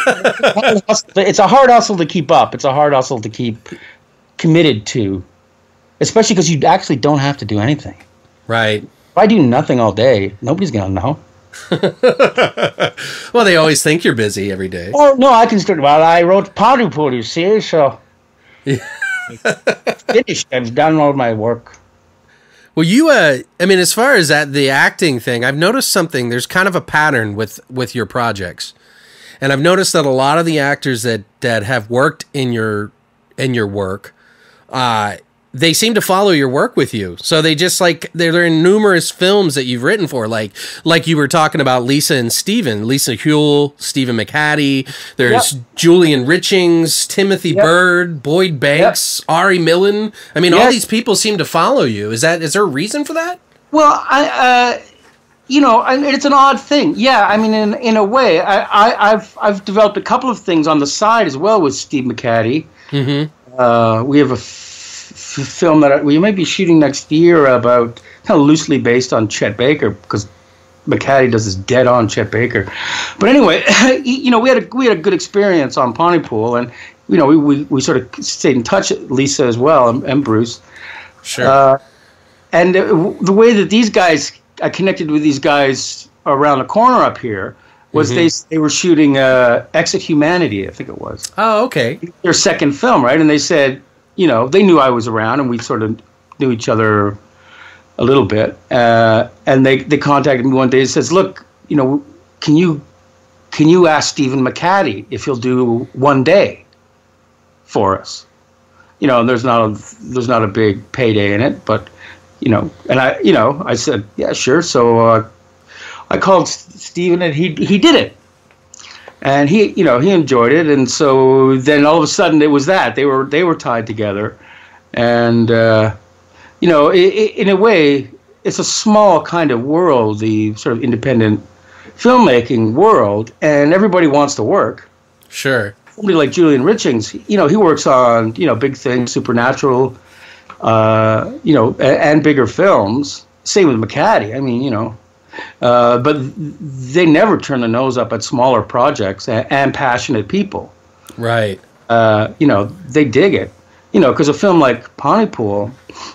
a hard hustle to keep up. It's a hard hustle to keep committed to. Especially because you actually don't have to do anything. Right. If I do nothing all day, nobody's going to know. Well, they always think you're busy every day. Oh, no, I can start. Well, I wrote Pontypool, you see, so. Finished. I've done all my work. Well, I mean, as far as the acting thing, I've noticed something. There's kind of a pattern with your projects. And I've noticed that a lot of the actors that have worked in your work, they seem to follow your work with you. So they just like they're in numerous films that you've written for, like you were talking about Lisa and Steven, Lisa Huell, Stephen McHattie. There's Julian Richings, Timothy Bird, Boyd Banks, Ari Millen. I mean, all these people seem to follow you. Is there a reason for that? Well, it's an odd thing. Yeah, I mean, in a way, I've developed a couple of things on the side as well with Steve McHattie. Mm-hmm. We have a film that we may be shooting next year about kind of loosely based on Chet Baker, because McHattie does this dead-on Chet Baker. But anyway, we had a good experience on Pontypool, and we sort of stayed in touch. Lisa as well, and Bruce. Sure. And the way that these guys, I connected with these guys around the corner up here, was they were shooting Exit Humanity, I think it was. Oh, okay. Their second film, right? And they said, they knew I was around, and we sort of knew each other a little bit. And they contacted me one day and says, look, can you ask Stephen McHattie if he'll do one day for us? And there's not a big payday in it, but and I said, yeah, sure. So I called Stephen, and he did it. And he enjoyed it, and so then all of a sudden it was that they were tied together, and in a way it's a small kind of world, the sort of independent filmmaking world, and everybody wants to work. Sure. Somebody like Julian Richings, he works on big things, Supernatural, and bigger films. Same with McHattie. I mean, but they never turn their nose up at smaller projects and passionate people. Right. They dig it. Because a film like Pontypool,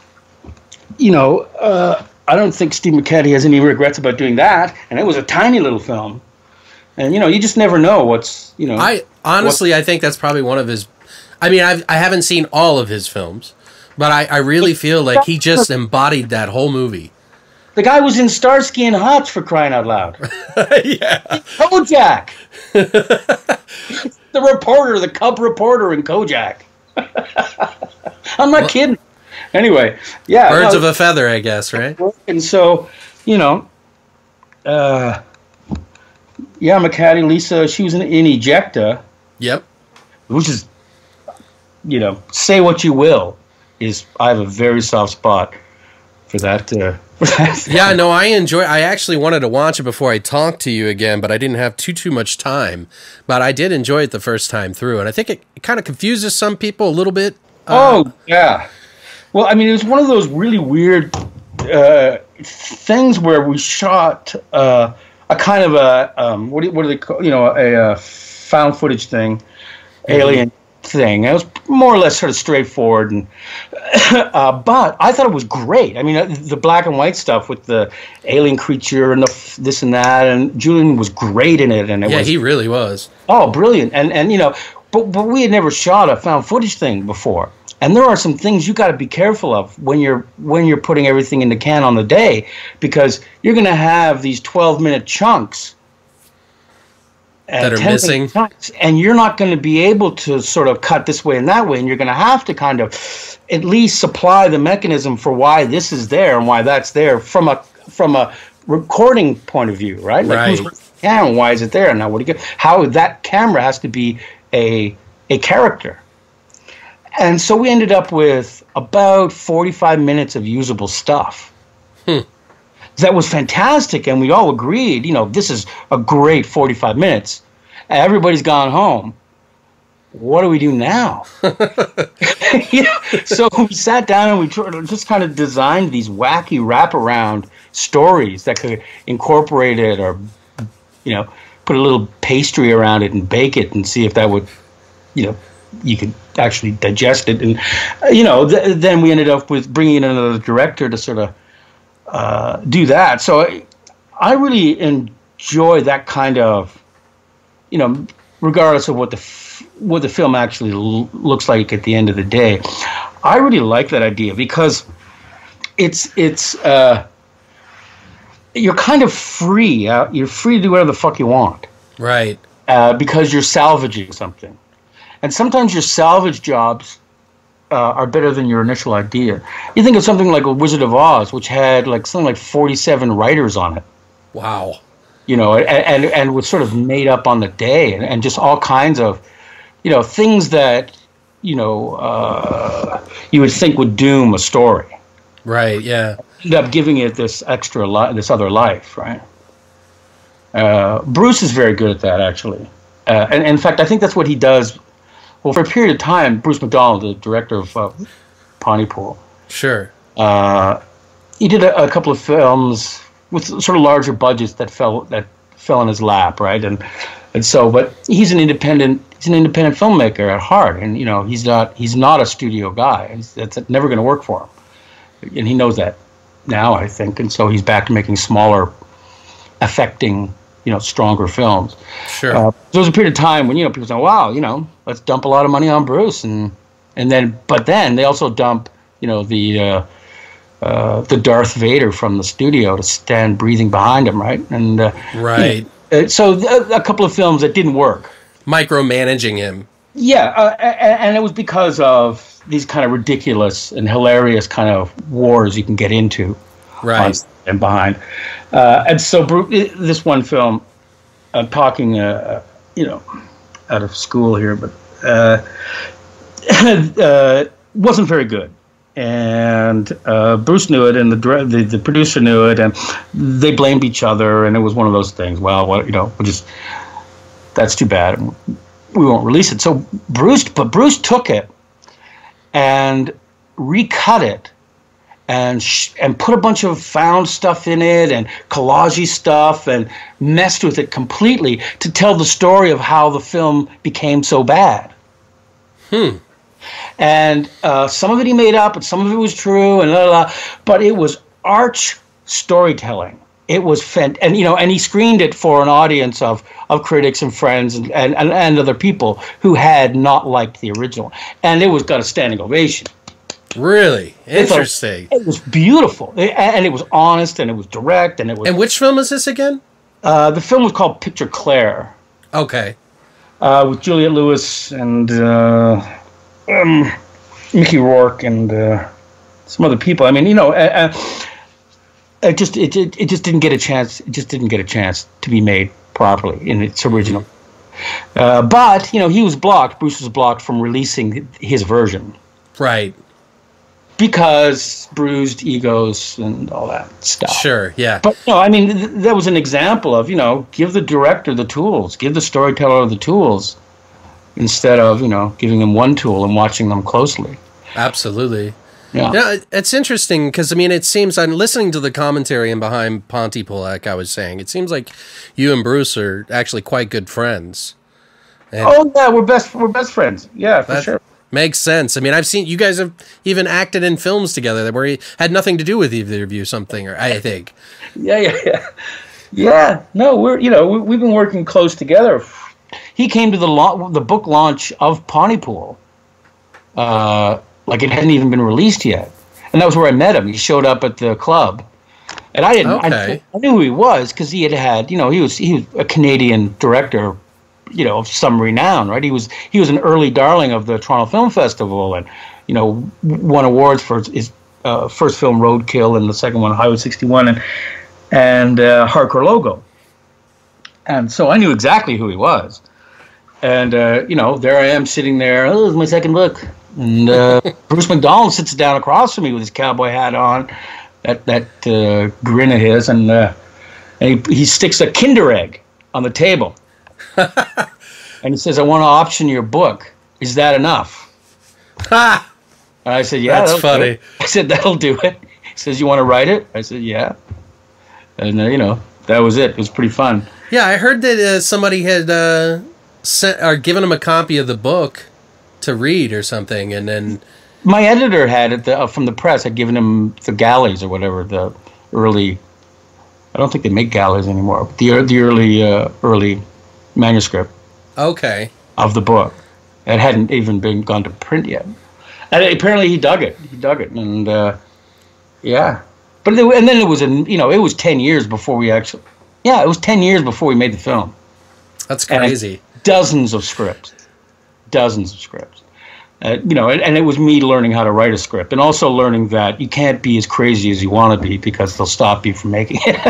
I don't think Steve McHattie has any regrets about doing that. And it was a tiny little film. And, you just never know what's, I think that's probably one of his... I mean, I haven't seen all of his films, but I really feel like he just embodied that whole movie. The guy was in Starsky and Hutch, for crying out loud. Yeah. Kojak. The reporter, the cub reporter in Kojak. I'm not kidding. Anyway, yeah. Birds of a feather, I guess, right? And so, McHattie, Lisa, she was in Ejecta. Yep. Which is, say what you will, I have a very soft spot for that. Yeah, no, I actually wanted to watch it before I talked to you again, but I didn't have too much time. But I did enjoy it the first time through, and I think it kind of confuses some people a little bit. Oh, yeah. Well, I mean, it was one of those really weird things where we shot a kind of a, what do they call, a found footage thing, alien thing. It was more or less sort of straightforward, and but I thought it was great. I mean, the black and white stuff with the alien creature and this and that, and Julian was great in it. And he really was. Oh, brilliant! And but we had never shot a found footage thing before, and there are some things you got to be careful of when you're putting everything in the can on the day, because you're going to have these 12-minute chunks that are missing, and you're not going to be able to sort of cut this way and that way, and you're going to have to kind of at least supply the mechanism for why this is there and why that's there from a recording point of view, right? Like, who's camera? Why is it there? Now, what do you get? How that camera has to be a character, and so we ended up with about 45 minutes of usable stuff. That was fantastic, and we all agreed, this is a great 45 minutes. Everybody's gone home. What do we do now? So we sat down and we just kind of designed these wacky wraparound stories that could incorporate it, or, put a little pastry around it and bake it and see if that would, you could actually digest it. And, then we ended up with bringing in another director to sort of do that. So I really enjoy that kind of, regardless of what the film actually looks like at the end of the day. I really like that idea because it's you're kind of free. You're free to do whatever the fuck you want. Right. Because you're salvaging something. And sometimes your salvage jobs are better than your initial idea. You think of something like a Wizard of Oz, which had like something like 47 writers on it. Wow. You know, and was sort of made up on the day, and just all kinds of, you know, things that, you know, you would think would doom a story. Right. Yeah. End up giving it this this other life, right? Bruce is very good at that, actually, and in fact, I think that's what he does. Well, for a period of time, Bruce McDonald, the director of Pontypool, sure, he did a couple of films with sort of larger budgets that fell in his lap, right? And so, but he's an independent filmmaker at heart, and you know, he's not a studio guy. That's never going to work for him, and he knows that now, I think, and so he's back to making smaller, affecting, you know, stronger films. Sure. There was a period of time when, you know, people say, "Wow, you know, let's dump a lot of money on Bruce," and then they also dump, you know, the Darth Vader from the studio to stand breathing behind him, right? And right. You know, so a couple of films that didn't work. Micromanaging him. Yeah, and it was because of these kind of ridiculous and hilarious kind of wars you can get into, right, and behind. And so this one film, I'm talking, you know, out of school here, but wasn't very good. And Bruce knew it, and the producer knew it, and they blamed each other, and it was one of those things. Well, you know, that's too bad. We won't release it. So Bruce took it and recut it and put a bunch of found stuff in it and collage-y stuff and messed with it completely to tell the story of how the film became so bad. And some of it he made up, and some of it was true, and but it was arch storytelling. It was and you know, and he screened it for an audience of critics and friends and other people who had not liked the original, and it got a standing ovation. Really interesting. It was beautiful, and it was honest, and it was direct, and it was. And which film is this again? The film was called Picture Claire. Okay. With Juliette Lewis and Mickey Rourke and some other people. I mean, you know. It just didn't get a chance. It just didn't get a chance to be made properly in its original. But you know, Bruce was blocked from releasing his version, right? Because bruised egos and all that stuff. Sure, yeah. But no, I mean, that was an example of, you know, give the director the tools, give the storyteller the tools, instead of, you know, giving them one tool and watching them closely. Absolutely. Yeah, it's interesting because, I mean, it seems, I'm listening to the commentary and behind Pontypool, like I was saying, it seems like you and Bruce are actually quite good friends. And yeah, we're best friends. Yeah, for sure. Makes sense. I mean, I've seen you guys have even acted in films together that where had nothing to do with either of you, something, or I think. Yeah. No, we've been working close together. He came to the book launch of Pontypool. Like it hadn't even been released yet, and that was where I met him. He showed up at the club, and I didn't. Okay. I knew who he was because he had, you know, he was a Canadian director, you know, of some renown, right? He was an early darling of the Toronto Film Festival, and you know, won awards for his first film Roadkill and the second one Highway 61 and Hardcore Logo, and so I knew exactly who he was, and you know, there I am sitting there. Oh, it's my second book. And Bruce McDonald sits down across from me with his cowboy hat on, that grin of his, and he sticks a Kinder Egg on the table. And he says, "I want to option your book. Is that enough?" Ha! And I said, "Yeah, that's funny." I said, "That'll do it." He says, "You want to write it?" I said, "Yeah." And you know, that was it. It was pretty fun. Yeah, I heard that somebody had sent or given him a copy of the book to read or something, and then my editor had it from the press had given him the galleys or whatever, the early. I don't think they make galleys anymore. But the early manuscript. Okay. Of the book, it hadn't even gone to print yet, and apparently he dug it. And yeah, but and then it was it was 10 years before we actually. Yeah, it was 10 years before we made the film. That's crazy. And dozens of scripts. And it was me learning how to write a script, and also learning that you can't be as crazy as you want to be because they'll stop you from making it.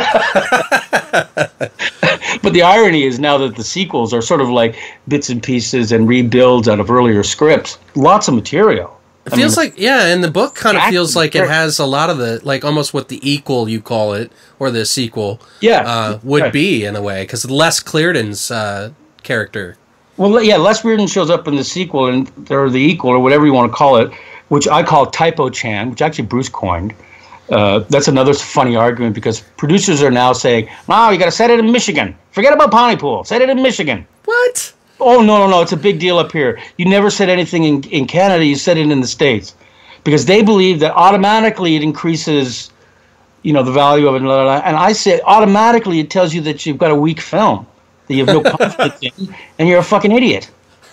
But the irony is now that the sequels are sort of like bits and pieces and rebuilds out of earlier scripts, lots of material. It feels and the book kind of feels like it has a lot of the, like almost what the equal, you call it, or the sequel, would be in a way, because Les Clearden's character. Well, yeah, Les Reardon shows up in the sequel, or the equal, or whatever you want to call it, which I call Typo Chan, which actually Bruce coined. That's another funny argument because producers are now saying, "No, you got to set it in Michigan. Forget about Pontypool. Set it in Michigan." What? Oh, no, it's a big deal up here. You never said anything in Canada, you said it in the States. Because they believe that automatically it increases, the value of it. And I say automatically it tells you that you've got a weak film, that you have no confidence in, and you're a fucking idiot.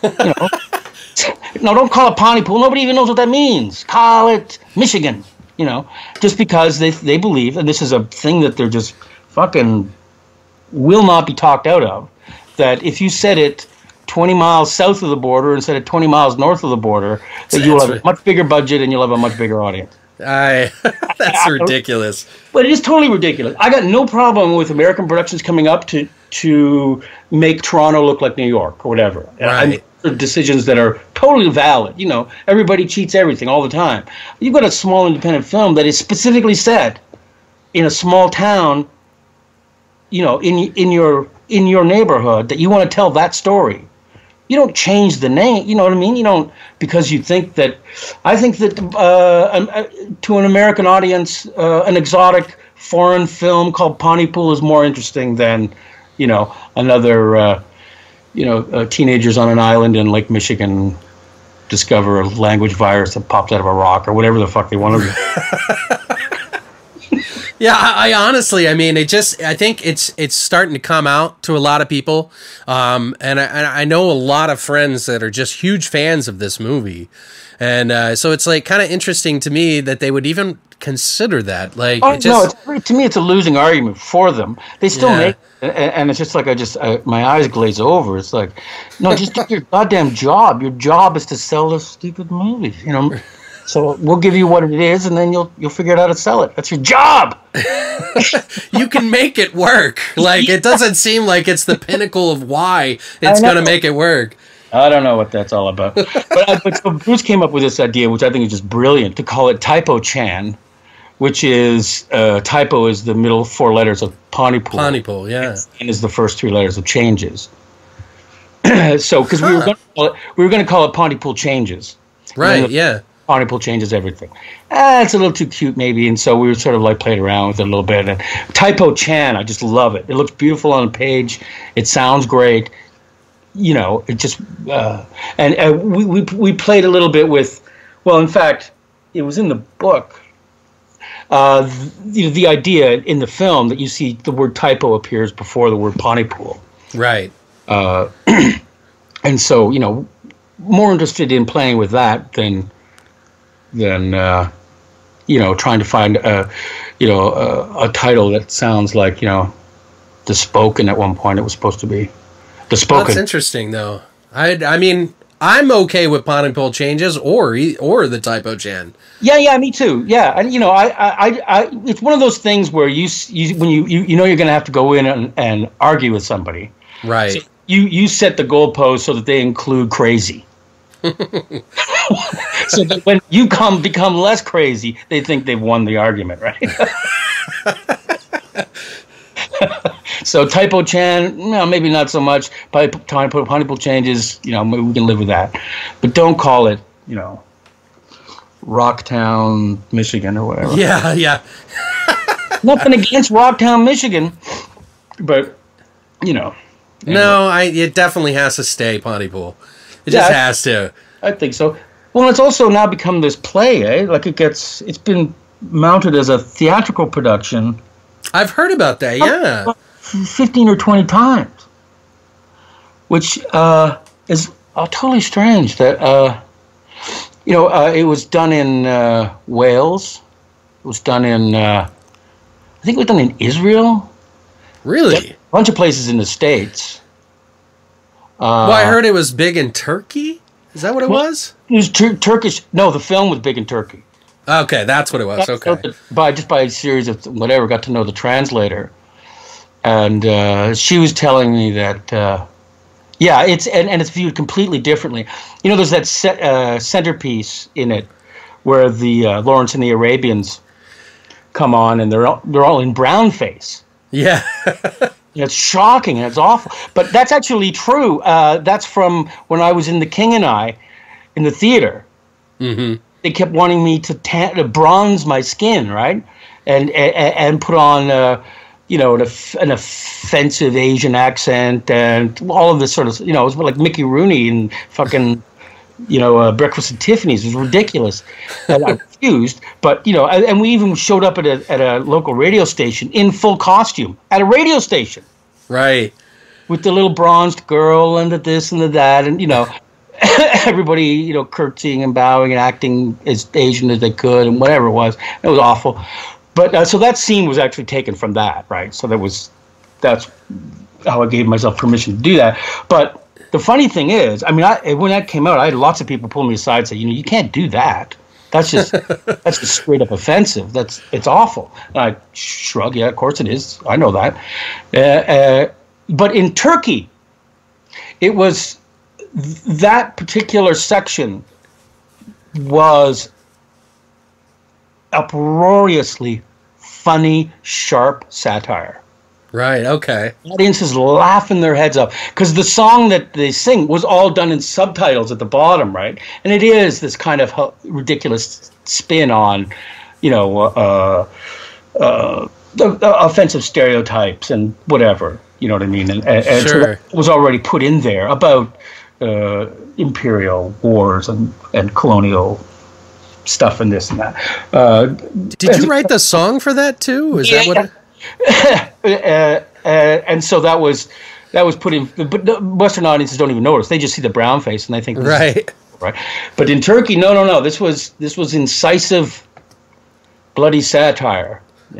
No, don't call it Pontypool. Nobody even knows what that means. Call it Michigan, just because they believe, and this is a thing that they're just fucking will not be talked out of, that if you said it 20 miles south of the border instead of 20 miles north of the border, that you will have a much bigger budget and you'll have a much bigger audience. That's ridiculous. But it is totally ridiculous. I got no problem with American productions coming up to make Toronto look like New York or whatever. Right. And decisions that are totally valid. Everybody cheats everything all the time. You've got a small independent film that is specifically set in a small town, in your neighborhood, that you want to tell that story. You don't change the name, you know what I mean? You don't, because you think that, I think that to an American audience, an exotic foreign film called Pontypool is more interesting than, another, teenagers on an island in Lake Michigan discover a language virus that pops out of a rock or whatever the fuck they want to do. Yeah, I honestly, I think it's starting to come out to a lot of people, and I know a lot of friends that are just huge fans of this movie, and so it's like kind of interesting to me that they would even consider that. Like, to me, it's a losing argument for them. They still make it, and it's just like my eyes glaze over. It's like, no, just do your goddamn job. Your job is to sell this stupid movie, So we'll give you what it is, and then you'll figure out how to sell it. That's your job. You can make it work. Like, it doesn't seem like it's the pinnacle of why it's going to make it work. I don't know what that's all about. But so Bruce came up with this idea, which I think is just brilliant, to call it Typo Chan, which is typo is the middle four letters of Pontypool. Pontypool, yeah. And is the first three letters of Changes. So because we were going to call it Pontypool Changes. Right. Yeah. Pontypool Changes Everything. It's a little too cute, maybe, and so we were sort of like played around with it a little bit. And Typo Chan, I just love it. It looks beautiful on a page. It sounds great. It just and we played a little bit with. Well, in fact, it was in the book. The idea in the film that you see the word typo appears before the word Pontypool. Right. And so more interested in playing with that than trying to find a title that sounds like The Spoken at one point it was supposed to be. The Spoken. That's interesting though. I mean I'm okay with Pontypool Changes or the Typo Chan. Yeah, me too. Yeah, and I it's one of those things where you when you're going to have to go in and argue with somebody. Right. So you set the goalpost so that they include crazy. So that when you become less crazy, they think they've won the argument, right? So Typo Chan, no, maybe not so much. Pontypool Changes, maybe we can live with that. But don't call it, Rocktown, Michigan or whatever. Yeah. Nothing against Rocktown, Michigan, but, Anyway. No, it definitely has to stay Pontypool. It just has to. I think so. Well, it's also now become this play, eh? Like it's been mounted as a theatrical production. I've heard about that, yeah. 15 or 20 times. Which is totally strange that, it was done in Wales. It was done in, I think it was done in Israel. Really? A bunch of places in the States. Well, I heard it was big in Turkey. Is that what it was? It was Turkish. No, the film was big in Turkey. Okay, that's what it was. Okay. By a series of whatever, got to know the translator, and she was telling me that it's viewed completely differently. You know, there's that centerpiece in it where the Lawrence and the Arabians come on, and they're all in brown face. Yeah. It's shocking and it's awful. But that's actually true. That's from when I was in The King and I in the theater. Mm-hmm. They kept wanting me to bronze my skin, right? And put on, an offensive Asian accent and all of this sort of, it was like Mickey Rooney and fucking, Breakfast at Tiffany's. It was ridiculous. And I refused. But, and we even showed up at a local radio station in full costume at a radio station. Right. With the little bronzed girl and the this and the that and, everybody, curtsying and bowing and acting as Asian as they could and whatever it was. It was awful. But so that scene was actually taken from that, right? So that's how I gave myself permission to do that. But the funny thing is, I mean, when that came out, I had lots of people pull me aside and say, you can't do that. That's just straight up offensive. It's awful. And I shrug. Yeah, of course it is. I know that. But in Turkey, it was that particular section was uproariously funny, sharp satire. Right, okay. Audiences laughing their heads off because the song that they sing was all done in subtitles at the bottom, right? And it is this kind of ridiculous spin on, the offensive stereotypes and whatever, you know what I mean? And sure. So that was already put in there about imperial wars and colonial stuff and this and that. Did you write the song for that too? Is that what? And so that was put in, but the Western audiences don't even notice. They just see the brown face and they think, right. But in Turkey, no. This was incisive, bloody satire.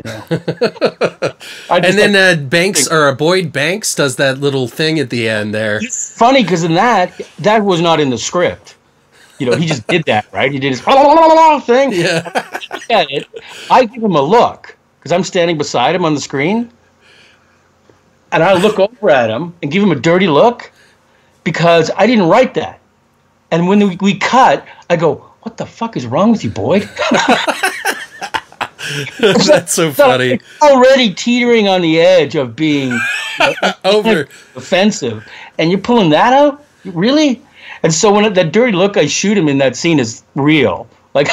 And then Boyd Banks does that little thing at the end there. It's funny because in that was not in the script. He just did that, right? He did his thing. Yeah. I give him a look because I'm standing beside him on the screen, and I look over at him and give him a dirty look because I didn't write that. And when we cut, I go, "What the fuck is wrong with you, Boyd?" That's so funny. It's already teetering on the edge of being over offensive, and you're pulling that out, really? And so when that dirty look I shoot him in that scene is real. Like,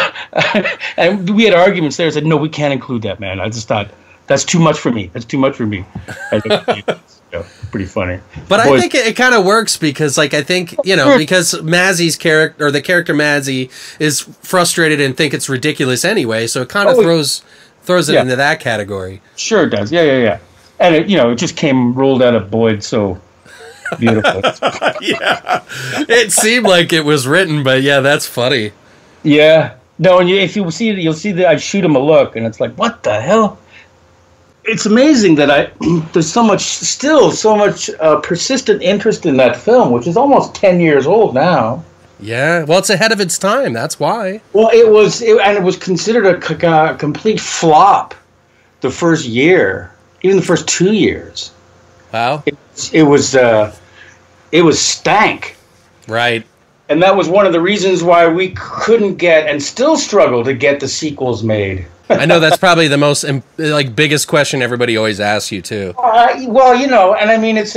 and we had arguments there. I said, "No, we can't include that, man." I just thought that's too much for me. That's too much for me. I think pretty funny. But I think it kind of works because, like, I think because Mazzy's character or the character Mazzy is frustrated and think it's ridiculous anyway, so it kind of throws it into that category. Sure it does. Yeah. And it just came rolled out of Boyd so beautiful. Yeah, it seemed like it was written, but yeah, that's funny. Yeah, no, and if you see it, you'll see that I shoot him a look, and it's like, what the hell? It's amazing that there's so much persistent interest in that film, which is almost 10 years old now. Yeah, well, it's ahead of its time. That's why. Well, it was considered a complete flop the first year, even the first 2 years. Wow. It was stank. Right. And that was one of the reasons why we couldn't get and still struggle to get the sequels made. I know that's probably the most biggest question everybody always asks you too. Well, and I mean it's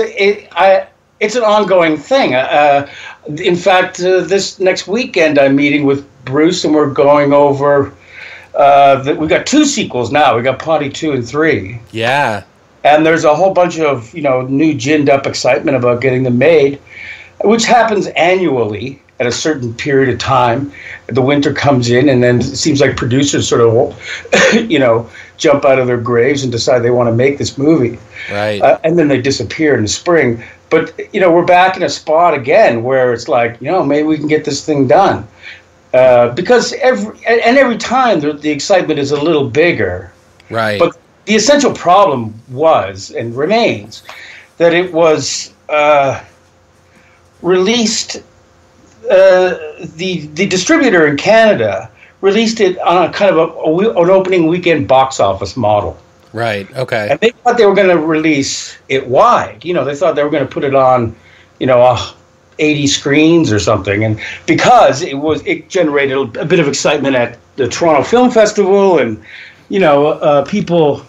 an ongoing thing. In fact, this next weekend I'm meeting with Bruce and we're going over. We got 2 sequels now. We got Ponty 2 and 3. Yeah. And there's a whole bunch of new ginned up excitement about getting them made, which happens annually at a certain period of time. The winter comes in, and then it seems like producers sort of, jump out of their graves and decide they want to make this movie. Right. And then they disappear in the spring. But, we're back in a spot again where it's like, maybe we can get this thing done. Because every time the excitement is a little bigger. Right. But the essential problem was and remains that it was released the distributor in Canada released it on a kind of an opening weekend box office model. Right. Okay. And they thought they were going to release it wide. You know, they thought they were going to put it on, 80 screens or something. And because it generated a bit of excitement at the Toronto Film Festival, and people.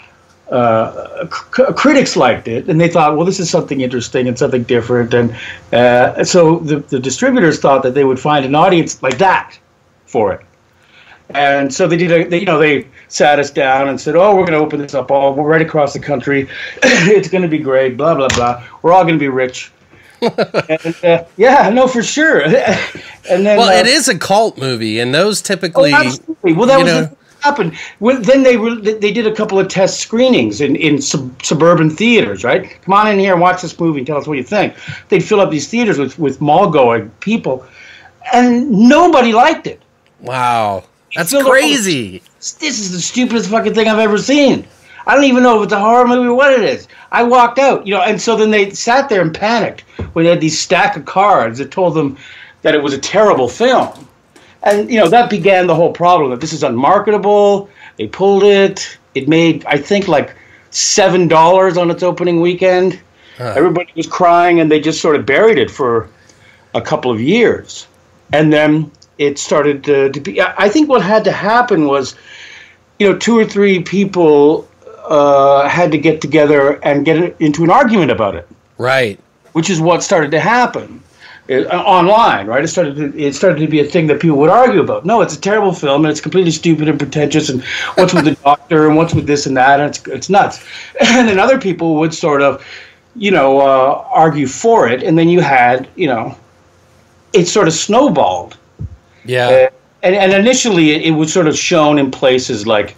Critics liked it, and they thought, well, this is something interesting and something different, and so the distributors thought that they would find an audience like that for it, and so they sat us down and said, oh, we're going to open this up we're right across the country, it's going to be great, blah blah blah, we're all going to be rich. And, yeah, no, for sure. And then, it is a cult movie, and those typically. Oh, absolutely. Well, that was. Happened. Well, then they did a couple of test screenings in suburban theaters, right? Come on in here and watch this movie and tell us what you think. They'd fill up these theaters with mall-going people, and nobody liked it. Wow. That's crazy. This is the stupidest fucking thing I've ever seen. I don't even know if it's a horror movie or what it is. I walked out, and so then they sat there and panicked when they had these stack of cards that told them that it was a terrible film. And, that began the whole problem, that this is unmarketable. They pulled it. It made, I think, like $7 on its opening weekend. Everybody was crying, and they just sort of buried it for a couple of years. And then it started to be, I think what had to happen was, 2 or 3 people had to get together and get into an argument about it. Right. Which is what started to happen. Online, right? It started to be a thing that people would argue about. No, it's a terrible film, and it's completely stupid and pretentious, and what's with the doctor, and what's with this and that, and it's nuts. And then other people would sort of, argue for it, and then you had, it sort of snowballed. Yeah. And initially, it was sort of shown in places like,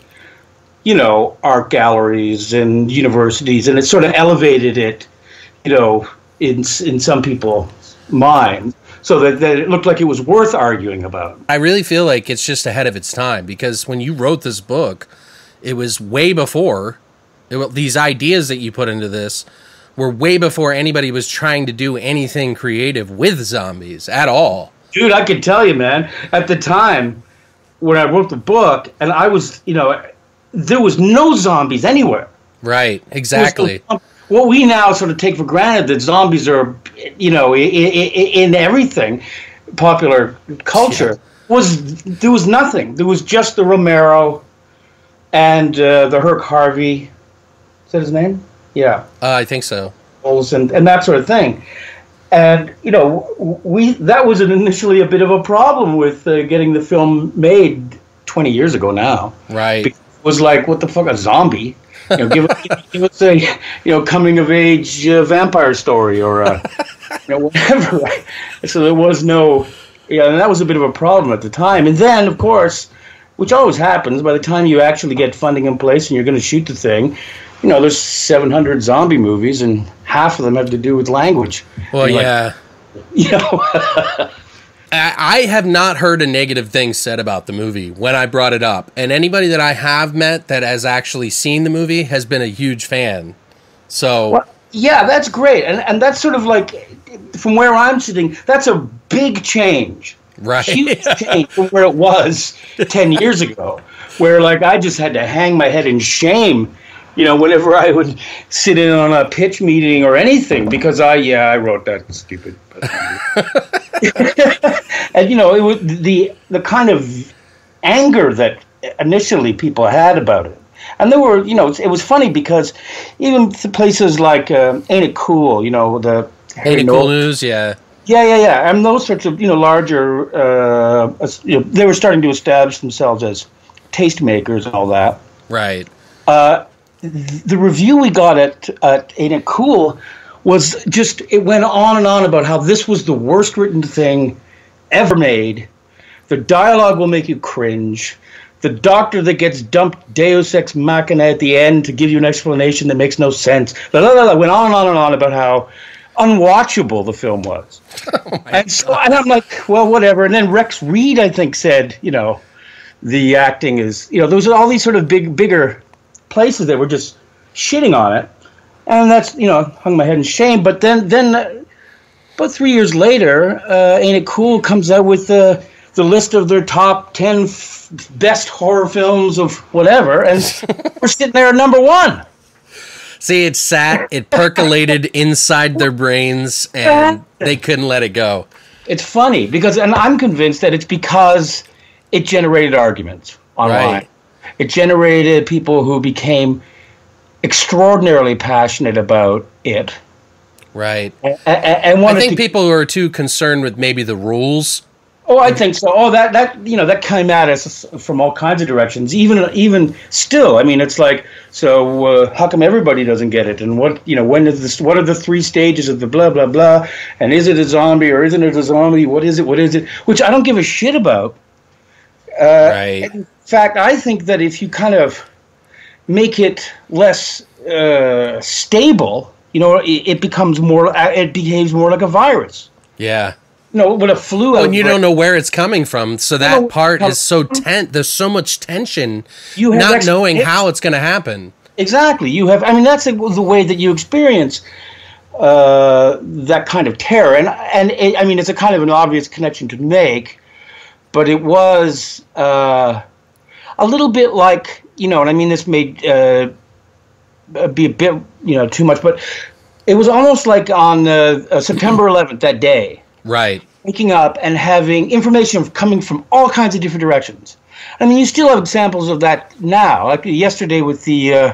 art galleries and universities, and it sort of elevated it, in some people. Mind, so that it looked like it was worth arguing about. I really feel like it's just ahead of its time, because when you wrote this book, it was way before these ideas that you put into this were way before anybody was trying to do anything creative with zombies at all. Dude, I can tell you, man, at the time when I wrote the book, and I was, there was no zombies anywhere. Right, exactly. What we now sort of take for granted, that zombies are, in everything, popular culture, there was nothing. There was just the Romero and the Herc Harvey. Is that his name? Yeah. I think so. And that sort of thing. And, that was initially a bit of a problem with getting the film made 20 years ago now. Right. Because it was like, what the fuck, a zombie? Give us a coming of age vampire story or whatever. Right? So there was no, and that was a bit of a problem at the time. And then, of course, which always happens, by the time you actually get funding in place and you're going to shoot the thing, there's 700 zombie movies, and half of them have to do with language. Well, yeah. I have not heard a negative thing said about the movie when I brought it up. And anybody that I have met that has actually seen the movie has been a huge fan. So, well, yeah, that's great. And that's sort of like, from where I'm sitting, that's a big change. Right. Huge change from where it was 10 years ago, where like I just had to hang my head in shame, whenever I would sit in on a pitch meeting or anything, because I wrote that stupid. And it was the kind of anger that initially people had about it. And there were, it was funny because even places like Ain't It Cool, the Ain't It Cool News, yeah. Yeah. And those sorts of, larger, they were starting to establish themselves as tastemakers and all that. Right. The review we got at Ain't It Cool was just, it went on and on about how this was the worst written thing ever made. The dialogue will make you cringe. The doctor that gets dumped Deus Ex Machina at the end to give you an explanation that makes no sense. Went on and on and on about how unwatchable the film was. And I'm like, well, whatever. And then Rex Reed, I think, said, the acting is, there was all these sort of bigger places that were just shitting on it. And that's, hung my head in shame. But then But 3 years later, Ain't It Cool comes out with the list of their top 10 best horror films of whatever, and we're sitting there at number 1. See, it percolated inside their brains, and they couldn't let it go. It's funny, and I'm convinced that it's because it generated arguments online. Right. It generated people who became extraordinarily passionate about it. Right. And I think people who are too concerned with maybe the rules. Oh, I think so. Oh, that came at us from all kinds of directions. Even still, I mean, it's like, so how come everybody doesn't get it? And what are the 3 stages of the blah blah blah? And is it a zombie or isn't it a zombie? What is it? What is it? Which I don't give a shit about. Right. In fact, I think that if you kind of make it less stable, it becomes more. It behaves more like a virus. Yeah. With a flu outbreak. And you don't know where it's coming from, so that part is so tense. There's so much tension, not knowing how it's going to happen. Exactly. That's the way that you experience that kind of terror. And it's a kind of an obvious connection to make, but it was a little bit like, this may be a bit, too much, but it was almost like on September 11th, that day. Right. Waking up and having information coming from all kinds of different directions. I mean, you still have examples of that now. Like yesterday with the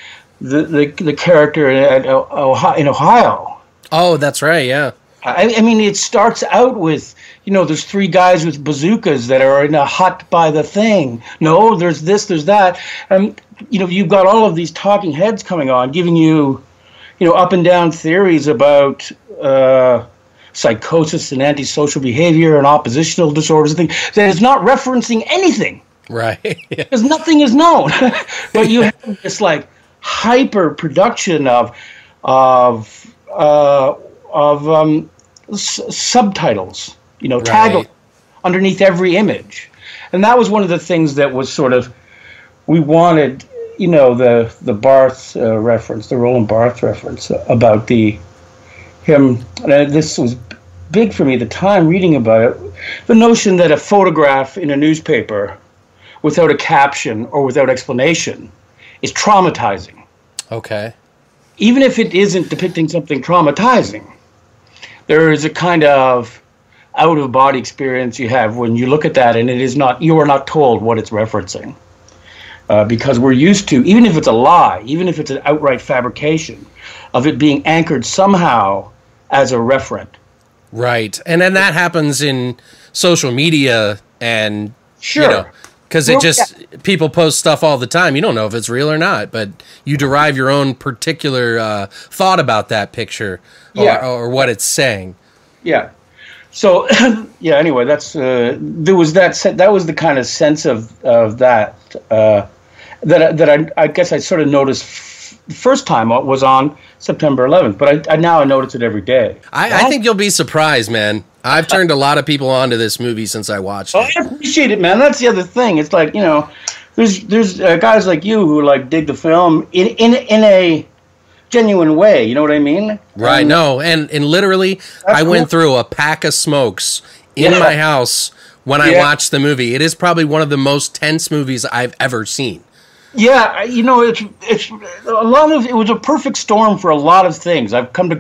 character in Ohio. Oh, that's right. Yeah. I mean, it starts out with, there's 3 guys with bazookas that are in a hut by the thing. No, there's this, there's that. And, you've got all of these talking heads coming on, giving you, up and down theories about psychosis and antisocial behavior and oppositional disorders and things that is not referencing anything. Right. Because nothing is known. But you have this like hyper production of subtitles, tag underneath every image. And that was one of the things that was sort of, we wanted, the Barth reference, the Roland Barth reference about him, and this was big for me at the time reading about it, the notion that a photograph in a newspaper without a caption or without explanation is traumatizing. Okay. Even if it isn't depicting something traumatizing, there is a kind of out-of-body experience you have when you look at that, and you are not told what it's referencing. Because we're used to, even if it's a lie, even if it's an outright fabrication, of it being anchored somehow as a referent. Right. And then that happens in social media and, sure. Because people post stuff all the time. You don't know if it's real or not, but you derive your own particular thought about that picture or what it's saying. Yeah. So, anyway, that's there was that was the kind of sense of that that I guess I sort of noticed the first time was on September 11th, but I now notice it every day. I think you'll be surprised, man. I've turned a lot of people onto this movie since I watched it. I appreciate it, man. That's the other thing. It's like, there's guys like you who like dig the film in a genuine way. You know what I mean? Right. And literally, I went through a pack of smokes in my house when I watched the movie. It is probably one of the most tense movies I've ever seen. Yeah, it's a lot of it was a perfect storm for a lot of things. I've come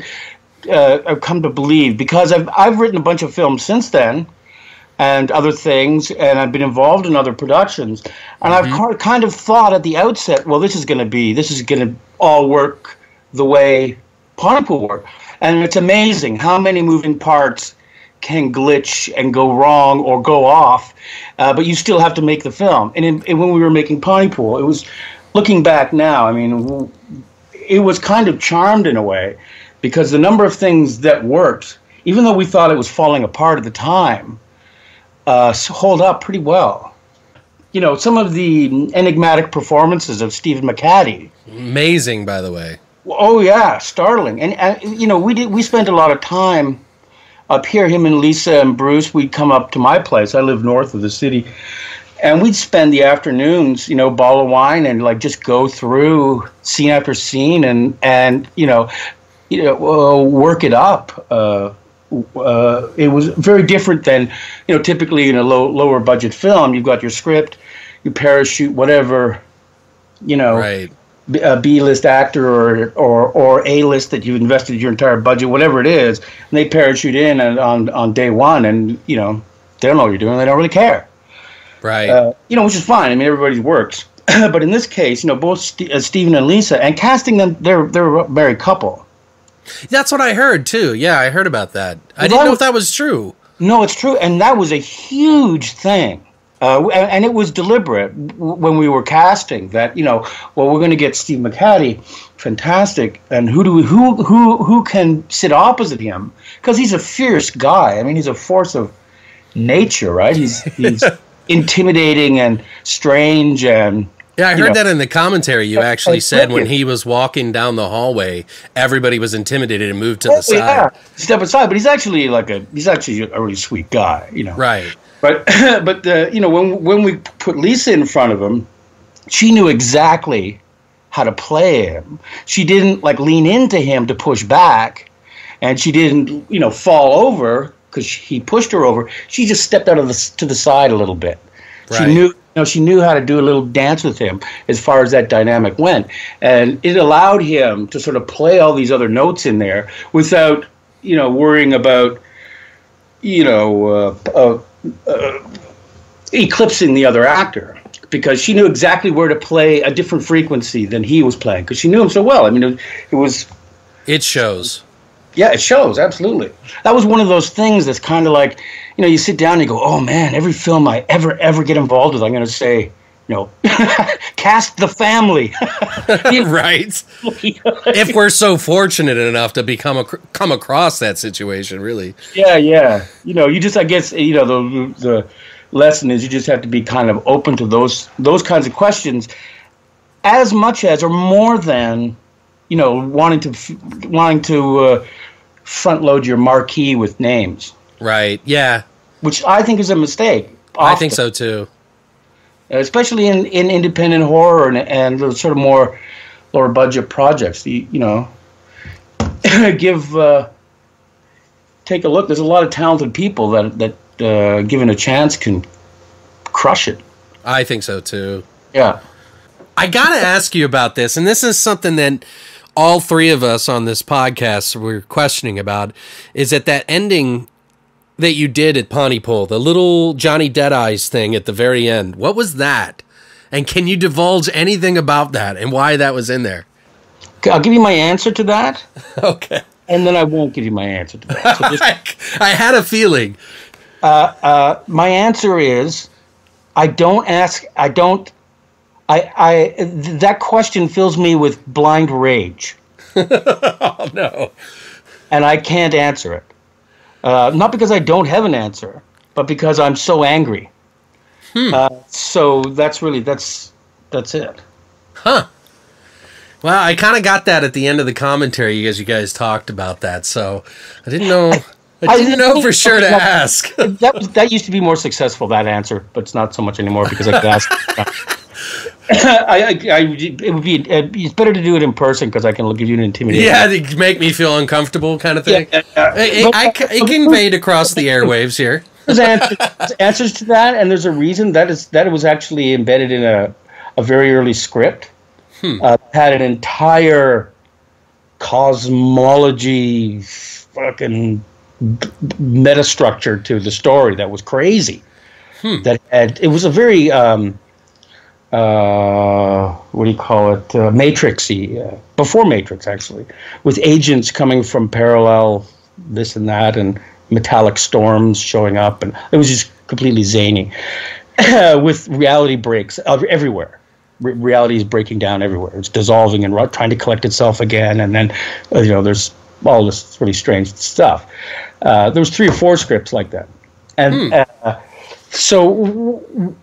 to believe, because I've written a bunch of films since then and other things, and I've been involved in other productions, and I've kind of thought at the outset, well, this is going to all work the way Pontypool worked, and it's amazing how many moving parts can glitch and go wrong or go off, but you still have to make the film. And when we were making Pontypool, it was, looking back now, I mean, it was kind of charmed in a way, because the number of things that worked, even though we thought it was falling apart at the time, hold up pretty well. Some of the enigmatic performances of Stephen McCaddy. Amazing, by the way. Oh yeah, startling. And we spent a lot of time up here. Him and Lisa and Bruce, we'd come up to my place. I live north of the city, and we'd spend the afternoons, ball of wine and like just go through scene after scene and work it up it was very different than, typically in a lower budget film. You've got your script, you parachute whatever, Right. a B-list actor or A-list that you've invested your entire budget, whatever it is, and they parachute in on day one, and they don't know what you're doing. They don't really care, Right. which is fine. I mean, everybody's works, but in this case, both Stephen and Lisa, and casting them, they're a married couple. That's what I heard too. Yeah, I heard about that. I didn't know if that was true. No, it's true, and that was a huge thing. And it was deliberate when we were casting that, we're going to get Steve McHattie, fantastic, and who can sit opposite him? Because he's a fierce guy. I mean, he's a force of nature, right? He's intimidating and strange, and yeah, I heard that in the commentary. You actually said when he was walking down the hallway, everybody was intimidated and moved to the side. Yeah, step aside. But he's actually a really sweet guy, Right. But when we put Lisa in front of him, she knew exactly how to play him. She didn't lean into him to push back, and she didn't fall over because he pushed her over. She just stepped out to the side a little bit. Right. She knew how to do a little dance with him as far as that dynamic went, and it allowed him to sort of play all these other notes in there without worrying about eclipsing the other actor, because she knew exactly where to play a different frequency than he was playing, because she knew him so well. I mean, it shows. Yeah, it shows, absolutely. That was one of those things that's kind of like, you sit down and you go, oh man, every film I ever get involved with, I'm going to say, cast the family. Right. If we're so fortunate enough to come across that situation, really. Yeah. You just, I guess, the lesson is you just have to be kind of open to those kinds of questions as much as or more than, wanting to front load your marquee with names. Right. Yeah. Which I think is a mistake. Often. I think so too. Especially in independent horror and the sort of more lower budget projects. Take a look. There's a lot of talented people that given a chance can crush it. I think so too. Yeah. I gotta ask you about this, and this is something that all three of us on this podcast were questioning about, is that ending that you did at Pontypool, the little Johnny Deadeyes thing at the very end. What was that? And can you divulge anything about that and why that was in there? I'll give you my answer to that. Okay. And then I won't give you my answer to that. So I had a feeling. My answer is, that question fills me with blind rage. Oh, no. And I can't answer it. Not because I don't have an answer, but because I'm so angry. So that's it. Huh. Well, I kind of got that at the end of the commentary as you guys talked about that, so I didn't know. I didn't know for sure to ask. That used to be more successful, that answer, but it's not so much anymore because I could ask. It's better to do it in person because I can give you an intimidation. Yeah, to make me feel uncomfortable, kind of thing. It conveyed across the airwaves here. There's answers to that, and there's a reason that it was actually embedded in a very early script. Had an entire cosmology, fucking metastructure to the story that was crazy. It was a very what do you call it? Matrixy, before Matrix actually, with agents coming from parallel this and that, and metallic storms showing up, and it was just completely zany, with reality breaks everywhere. Reality is breaking down everywhere. It's dissolving and trying to collect itself again, and then there's all this really strange stuff. There was 3 or 4 scripts like that, and so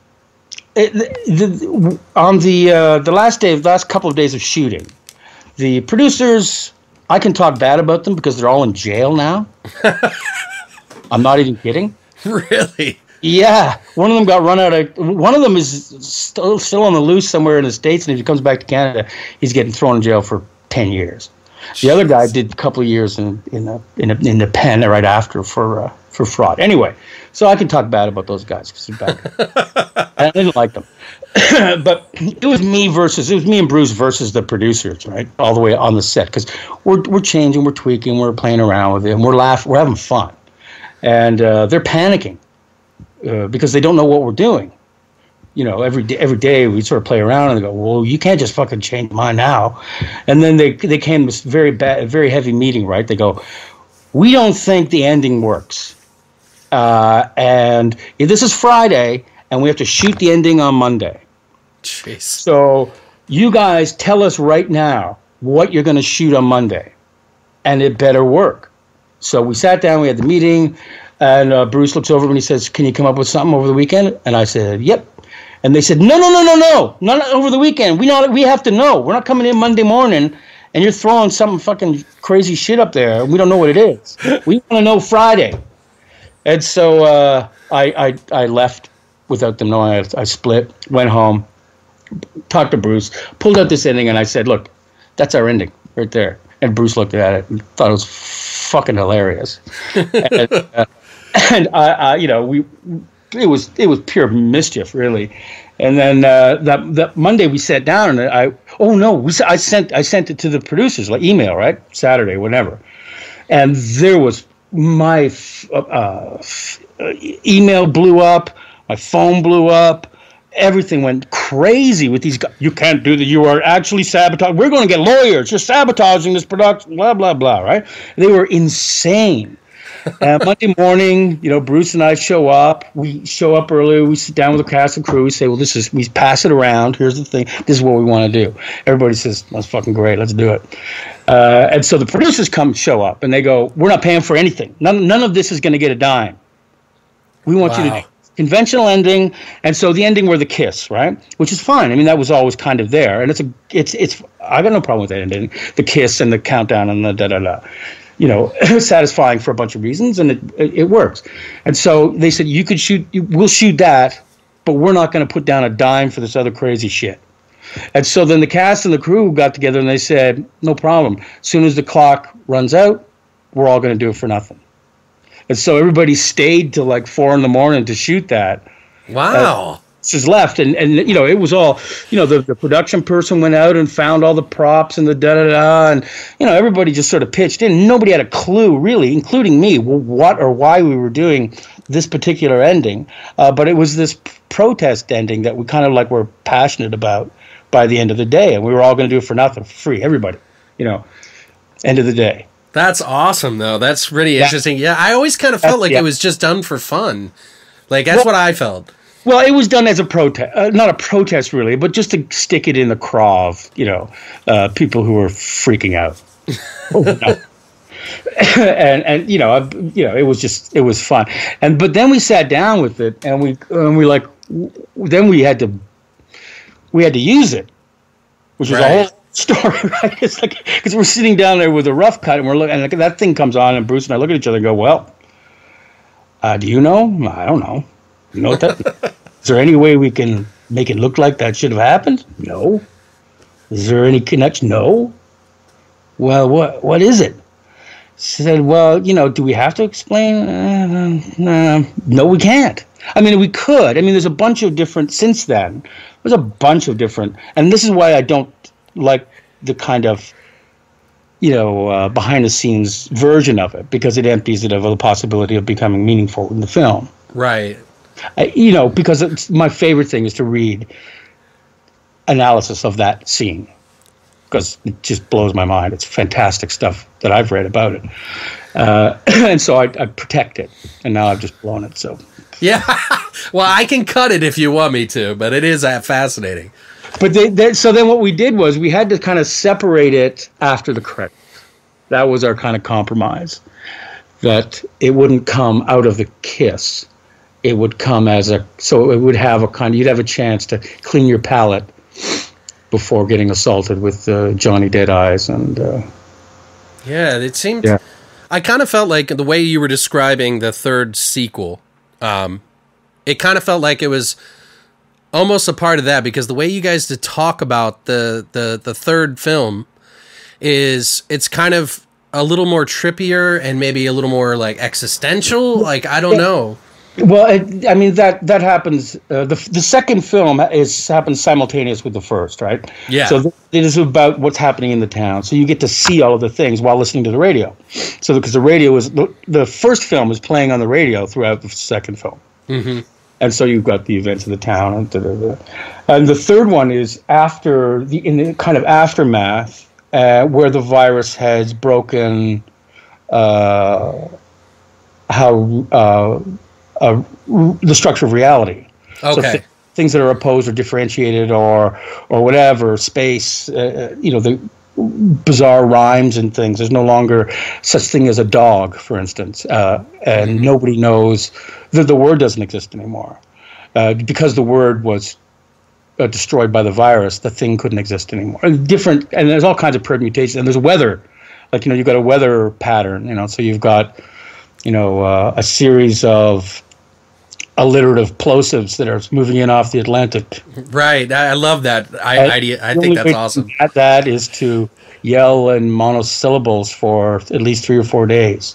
on the last couple of days of shooting, the producers, I can talk bad about them because they're all in jail now. I'm not even kidding. Really? Yeah, one of them got run out of. One of them is still on the loose somewhere in the States, and if he comes back to Canada, he's getting thrown in jail for 10 years. The other guy did a couple of years in the pen right after for fraud. Anyway, so I can talk bad about those guys because they're bad. I didn't like them, but it was me and Bruce versus the producers, right? All the way on the set because we're changing, we're tweaking, we're playing around with it, and we're having fun, and they're panicking because they don't know what we're doing. You know, every day we sort of play around and they go, well, you can't just fucking change mine now. And then they came to this very heavy meeting, right? They go, we don't think the ending works. And this is Friday, and we have to shoot the ending on Monday. Jeez. So you guys tell us right now what you're going to shoot on Monday, and it better work. So we sat down, we had the meeting, and Bruce looks over and he says, can you come up with something over the weekend? And I said, yep. And they said, no, not over the weekend. We have to know. We're not coming in Monday morning, and you're throwing some fucking crazy shit up there. We don't know what it is. We want to know Friday. And so I left without them knowing. I split, went home, talked to Bruce, pulled out this ending, and I said, look, that's our ending right there. And Bruce looked at it and thought it was fucking hilarious. And I it was pure mischief, really. And then that Monday we sat down and I sent it to the producers, like email, right? Saturday, whatever. And there was my email blew up, my phone blew up, everything went crazy with these guys. You can't do that. You are actually sabotaging. We're going to get lawyers. You're sabotaging this production. Blah blah blah. Right? They were insane. Monday morning, Bruce and I show up. We show up early. We sit down with the cast and crew. We say, well, we pass it around. Here's the thing. This is what we want to do. Everybody says, that's fucking great. Let's do it. And so the producers show up, and they go, we're not paying for anything. None of this is going to get a dime. We want you to do conventional ending. And so the ending were the kiss, right? Which is fine. I mean, that was always kind of there. And it's I got no problem with that ending. The kiss and the countdown and the da-da-da. Satisfying for a bunch of reasons, and it works. And so they said, we'll shoot that, but we're not going to put down a dime for this other crazy shit. And so then the cast and the crew got together and they said, no problem. As soon as the clock runs out, we're all going to do it for nothing. And so everybody stayed till like 4 a.m. to shoot that. Wow. Is left, and it was all, the production person went out and found all the props and the da-da-da, and everybody just sort of pitched in. Nobody had a clue, really, including me, what or why we were doing this particular ending, but it was this protest ending that we kind of were passionate about by the end of the day, and we were all going to do it for nothing, for free, everybody, end of the day. That's awesome, though. That's really interesting. Yeah, I always kind of felt like it was just done for fun. That's what I felt. Well, it was done as a protest, not a protest really, but just to stick it in the craw of, people who were freaking out. It was fun. But then we sat down with it and then we had to use it, which was a whole story, right? It's because we're sitting down there with a rough cut and we're looking, and that thing comes on and Bruce and I look at each other and go, well, do you know? I don't know. You know what that is? Is there any way we can make it look like that should have happened? No. Is there any connection? No. Well, what is it? She said, well, do we have to explain? No, we can't. I mean, we could. I mean, there's a bunch of different, since then, there's a bunch of different, and this is why I don't like the kind of, behind-the-scenes version of it, because it empties it of the possibility of becoming meaningful in the film. Right. Because my favorite thing is to read analysis of that scene, because it just blows my mind. It's fantastic stuff that I've read about it. And so I protect it, and now I've just blown it. So yeah, well, I can cut it if you want me to, but it is fascinating. But so then what we did was we had to kind of separate it after the credits. That was our kind of compromise, that it wouldn't come out of the kiss. It would come so it would have you'd have a chance to clean your palate before getting assaulted with Johnny Deadeyes and. Yeah, it seemed. Yeah. I kind of felt like the way you were describing the third sequel, it kind of felt like it was almost a part of that, because the way you guys did talk about the third film, is it's kind of a little more trippier and maybe a little more like existential. Like, I don't know. Well, I mean that happens. The second film happens simultaneous with the first, right? Yeah. So it is about what's happening in the town. So you get to see all of the things while listening to the radio. So because the radio is the first film is playing on the radio throughout the second film, and so you've got the events of the town, and the third one is in the kind of aftermath where the virus has broken the structure of reality. Okay. So things that are opposed or differentiated or whatever, space, the bizarre rhymes and things. There's no longer such thing as a dog, for instance, and nobody knows that the word doesn't exist anymore. Because the word was destroyed by the virus, the thing couldn't exist anymore. And there's all kinds of permutations. And there's weather. Like, you've got a weather pattern, so you've got, a series of alliterative plosives that are moving in off the Atlantic. Right. I love that idea. I think that's awesome. That is to yell in monosyllables for at least 3 or 4 days.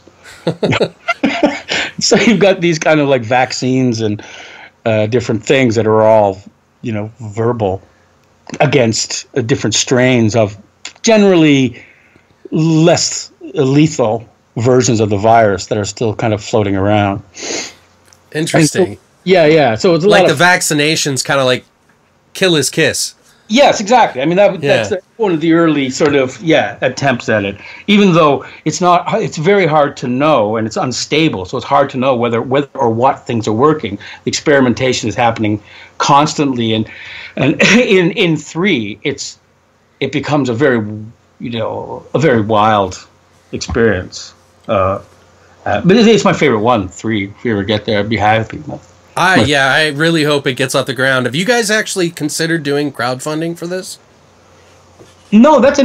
So you've got these kind of like vaccines and different things that are all, verbal against different strains of generally less lethal versions of the virus that are still kind of floating around. Interesting. So, yeah. So it's like the vaccinations kind of like kill his kiss. Yes, exactly. I mean, that's one of the early sort of, attempts at it. Even though it's very hard to know, and it's unstable, so it's hard to know whether or what things are working. The experimentation is happening constantly, and in 3, it becomes a very wild experience. But it's my favorite one, 3. If you ever get there, I'd be happy. I really hope it gets off the ground. Have you guys actually considered doing crowdfunding for this? No, that's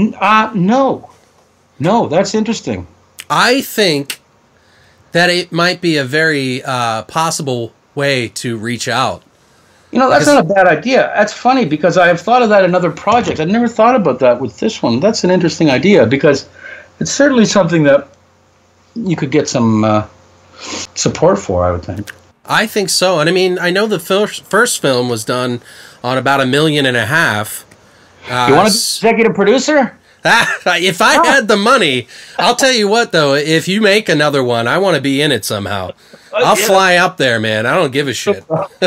no, that's interesting. I think that it might be a very possible way to reach out. That's not a bad idea. That's funny because I have thought of that in other projects. I've never thought about that with this one. That's an interesting idea because it's certainly something that you could get some support for, I would think. I think so. And I mean, I know the first film was done on about $1.5 million. You want to be executive producer? If I had the money, I'll tell you what, though, if you make another one, I want to be in it somehow. I'll fly up there, man. I don't give a shit.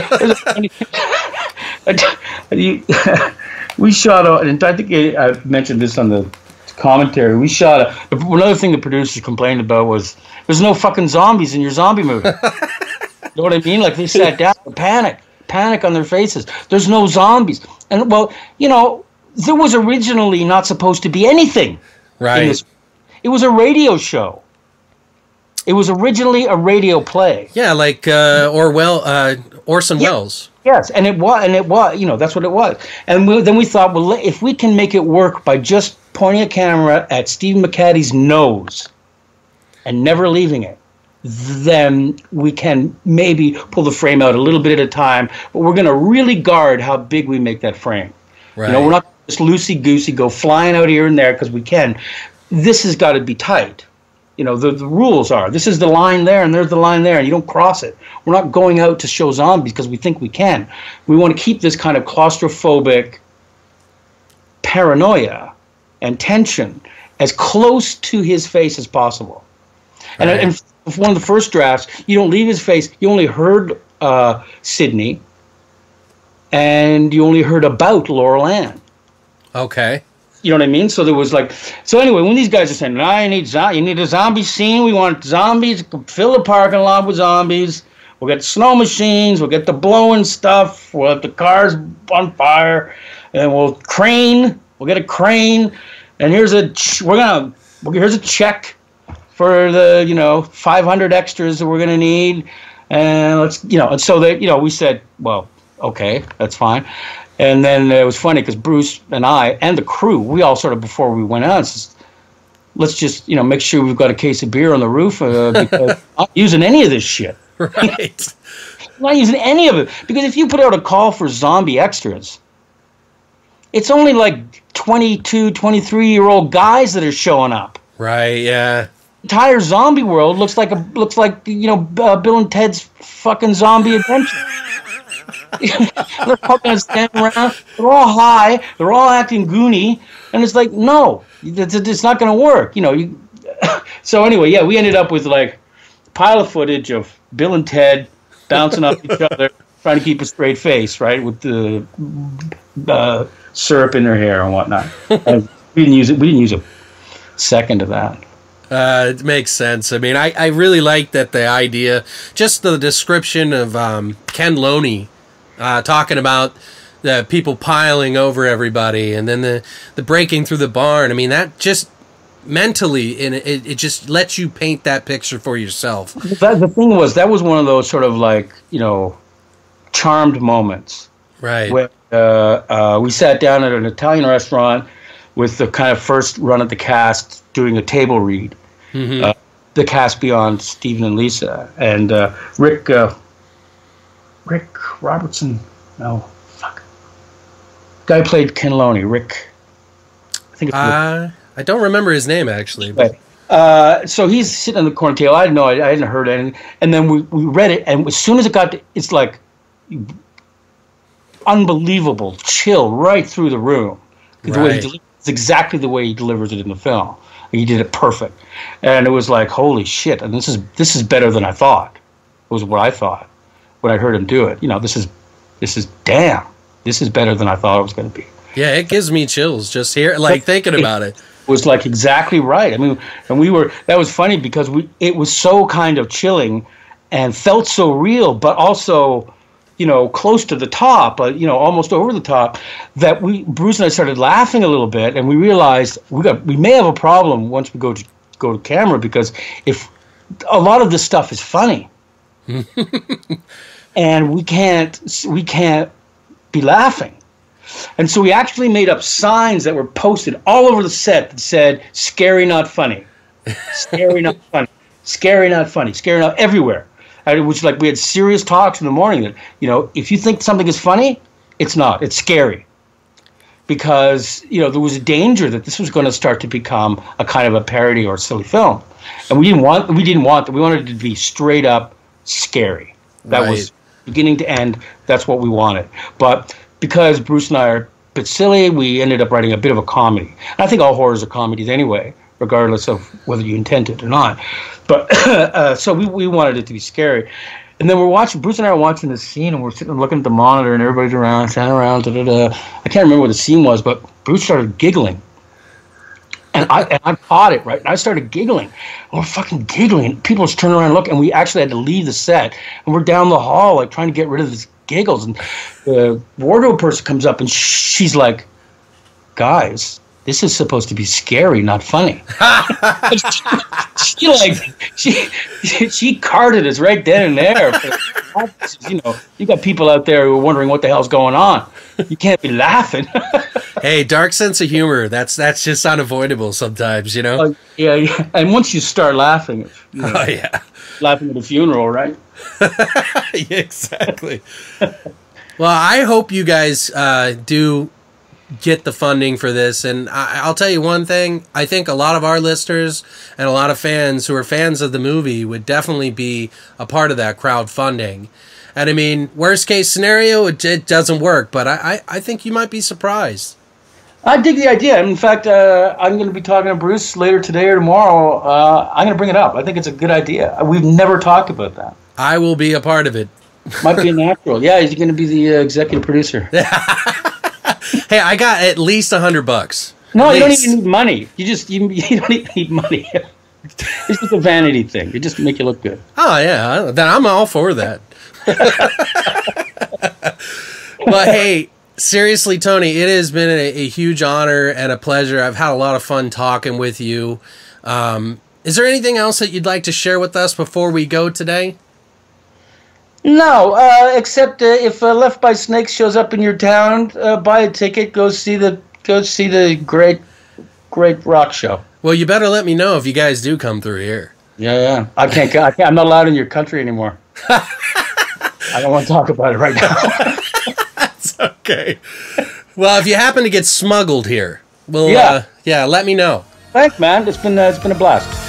We shot, and I think I mentioned this on the commentary, another thing the producers complained about was there's no fucking zombies in your zombie movie. You know what I mean? Like, they sat down and panic on their faces. There's no zombies. And, well, there was originally not supposed to be anything. Right. It was a radio show. It was originally a radio play. Yeah, like Orson Welles. Yes, and it was, that's what it was. And then we thought, well, if we can make it work by just pointing a camera at Steve McCaddy's nose and never leaving it, then we can maybe pull the frame out a little bit at a time, but we're going to really guard how big we make that frame. Right. We're not just loosey-goosey, go flying out here and there because we can. This has got to be tight. The rules are, this is the line there and there's the line there, and you don't cross it. We're not going out to show zombies because we think we can. We want to keep this kind of claustrophobic paranoia and tension as close to his face as possible. Right. And one of the first drafts, you don't leave his face. You only heard Sydney, and you only heard about Laurel Ann. Okay. You know what I mean? So there was anyway, when these guys are saying, you need a zombie scene, we want zombies, fill the parking lot with zombies, we'll get snow machines, we'll get the blowing stuff, we'll have the cars on fire, and we'll get a crane, and here's a check for the 500 extras that we're going to need, and and so that we said, well, okay, that's fine. And then it was funny because Bruce and I and the crew, we all sort of, before we went on, let's just make sure we've got a case of beer on the roof because I'm not using any of this shit. Right. I'm not using any of it because if you put out a call for zombie extras, it's only like 22, 23-year-old guys that are showing up. Right, yeah. Entire zombie world looks like Bill and Ted's fucking zombie adventure. They're fucking standing around. They're all high. They're all acting goony, and it's like, no, it's not going to work. So anyway, yeah, we ended up with like a pile of footage of Bill and Ted bouncing off each other, trying to keep a straight face, right, with the syrup in their hair and whatnot. And we didn't use it. We didn't use a second of that. It makes sense. I mean, I really like that the idea, just the description of Ken Loney talking about the people piling over everybody, and then the breaking through the barn. I mean, that just mentally, and it just lets you paint that picture for yourself. The thing was, that was one of those sort of like, charmed moments. Right. Where we sat down at an Italian restaurant with the kind of first run of the cast doing a table read. Mm-hmm. The cast beyond Stephen and Lisa, and Rick Robertson. No, fuck. Guy played Ken Loney. Rick. I think it's Rick. I don't remember his name actually. But. So he's sitting on the corner table. I didn't know. I hadn't heard anything. And then we read it, and as soon as it got to, it's like unbelievable chill right through the room. Right. The way it's exactly the way he delivers it in the film. He did it perfect, and it was like, holy shit! And this is better than I thought. It was what I thought when I heard him do it. This is damn. This is better than I thought it was going to be. Yeah, it gives me chills just thinking about it. It was like exactly right. I mean, and that was funny because it was so kind of chilling, and felt so real, but also, close to the top, almost over the top, that Bruce and I started laughing a little bit, and we realized we may have a problem once we go to camera, because if a lot of this stuff is funny, and we can't be laughing. And so we actually made up signs that were posted all over the set that said, "Scary, not funny. Scary, not funny. Scary, not funny. Scary, not," everywhere. Which, like, we had serious talks in the morning that, if you think something is funny, it's not. It's scary. Because, there was a danger that this was going to start to become a kind of a parody or a silly film. And we didn't want that. We wanted it to be straight up scary. That was beginning to end. That's what we wanted. But because Bruce and I are a bit silly, we ended up writing a bit of a comedy. And I think all horrors are comedies anyway, regardless of whether you intend it or not. But so we wanted it to be scary. And then Bruce and I are watching this scene, and we're sitting looking at the monitor, and everybody's standing around, da-da-da. I can't remember what the scene was, but Bruce started giggling. And I caught it, right? And I started giggling. And we're fucking giggling. And people just turn around and look, and we actually had to leave the set. And we're down the hall, like, trying to get rid of these giggles. And the wardrobe person comes up, and she's like, "Guys, this is supposed to be scary, not funny." she carded us right then and there. You got people out there who are wondering what the hell's going on. You can't be laughing. Hey, dark sense of humor. That's just unavoidable sometimes, Yeah. And once you start laughing, oh yeah, laughing at a funeral, right? Yeah, exactly. Well, I hope you guys do get the funding for this, and I'll tell you one thing. I think a lot of our listeners and a lot of fans who are fans of the movie would definitely be a part of that crowdfunding. And I mean, worst case scenario, it doesn't work, but I think you might be surprised. I dig the idea. In fact, I'm going to be talking to Bruce later today or tomorrow. I'm going to bring it up. I think it's a good idea. We've never talked about that. I will be a part of it. Might be a natural. Yeah, he's going to be the executive producer. Hey, I got at least $100. No, you don't even need money. You don't even need money. It's just a vanity thing. It just make you look good. Oh yeah, then I'm all for that. But hey, seriously, Tony, it has been a huge honor and a pleasure. I've had a lot of fun talking with you. Is there anything else that you'd like to share with us before we go today? No, except if Left by Snakes shows up in your town, buy a ticket. Go see the great rock show. Well, you better let me know if you guys do come through here. Yeah. I can't. I'm not allowed in your country anymore. I don't want to talk about it right now. That's okay. Well, if you happen to get smuggled here, Well, Yeah. yeah, let me know. Thanks, man. It's been a blast.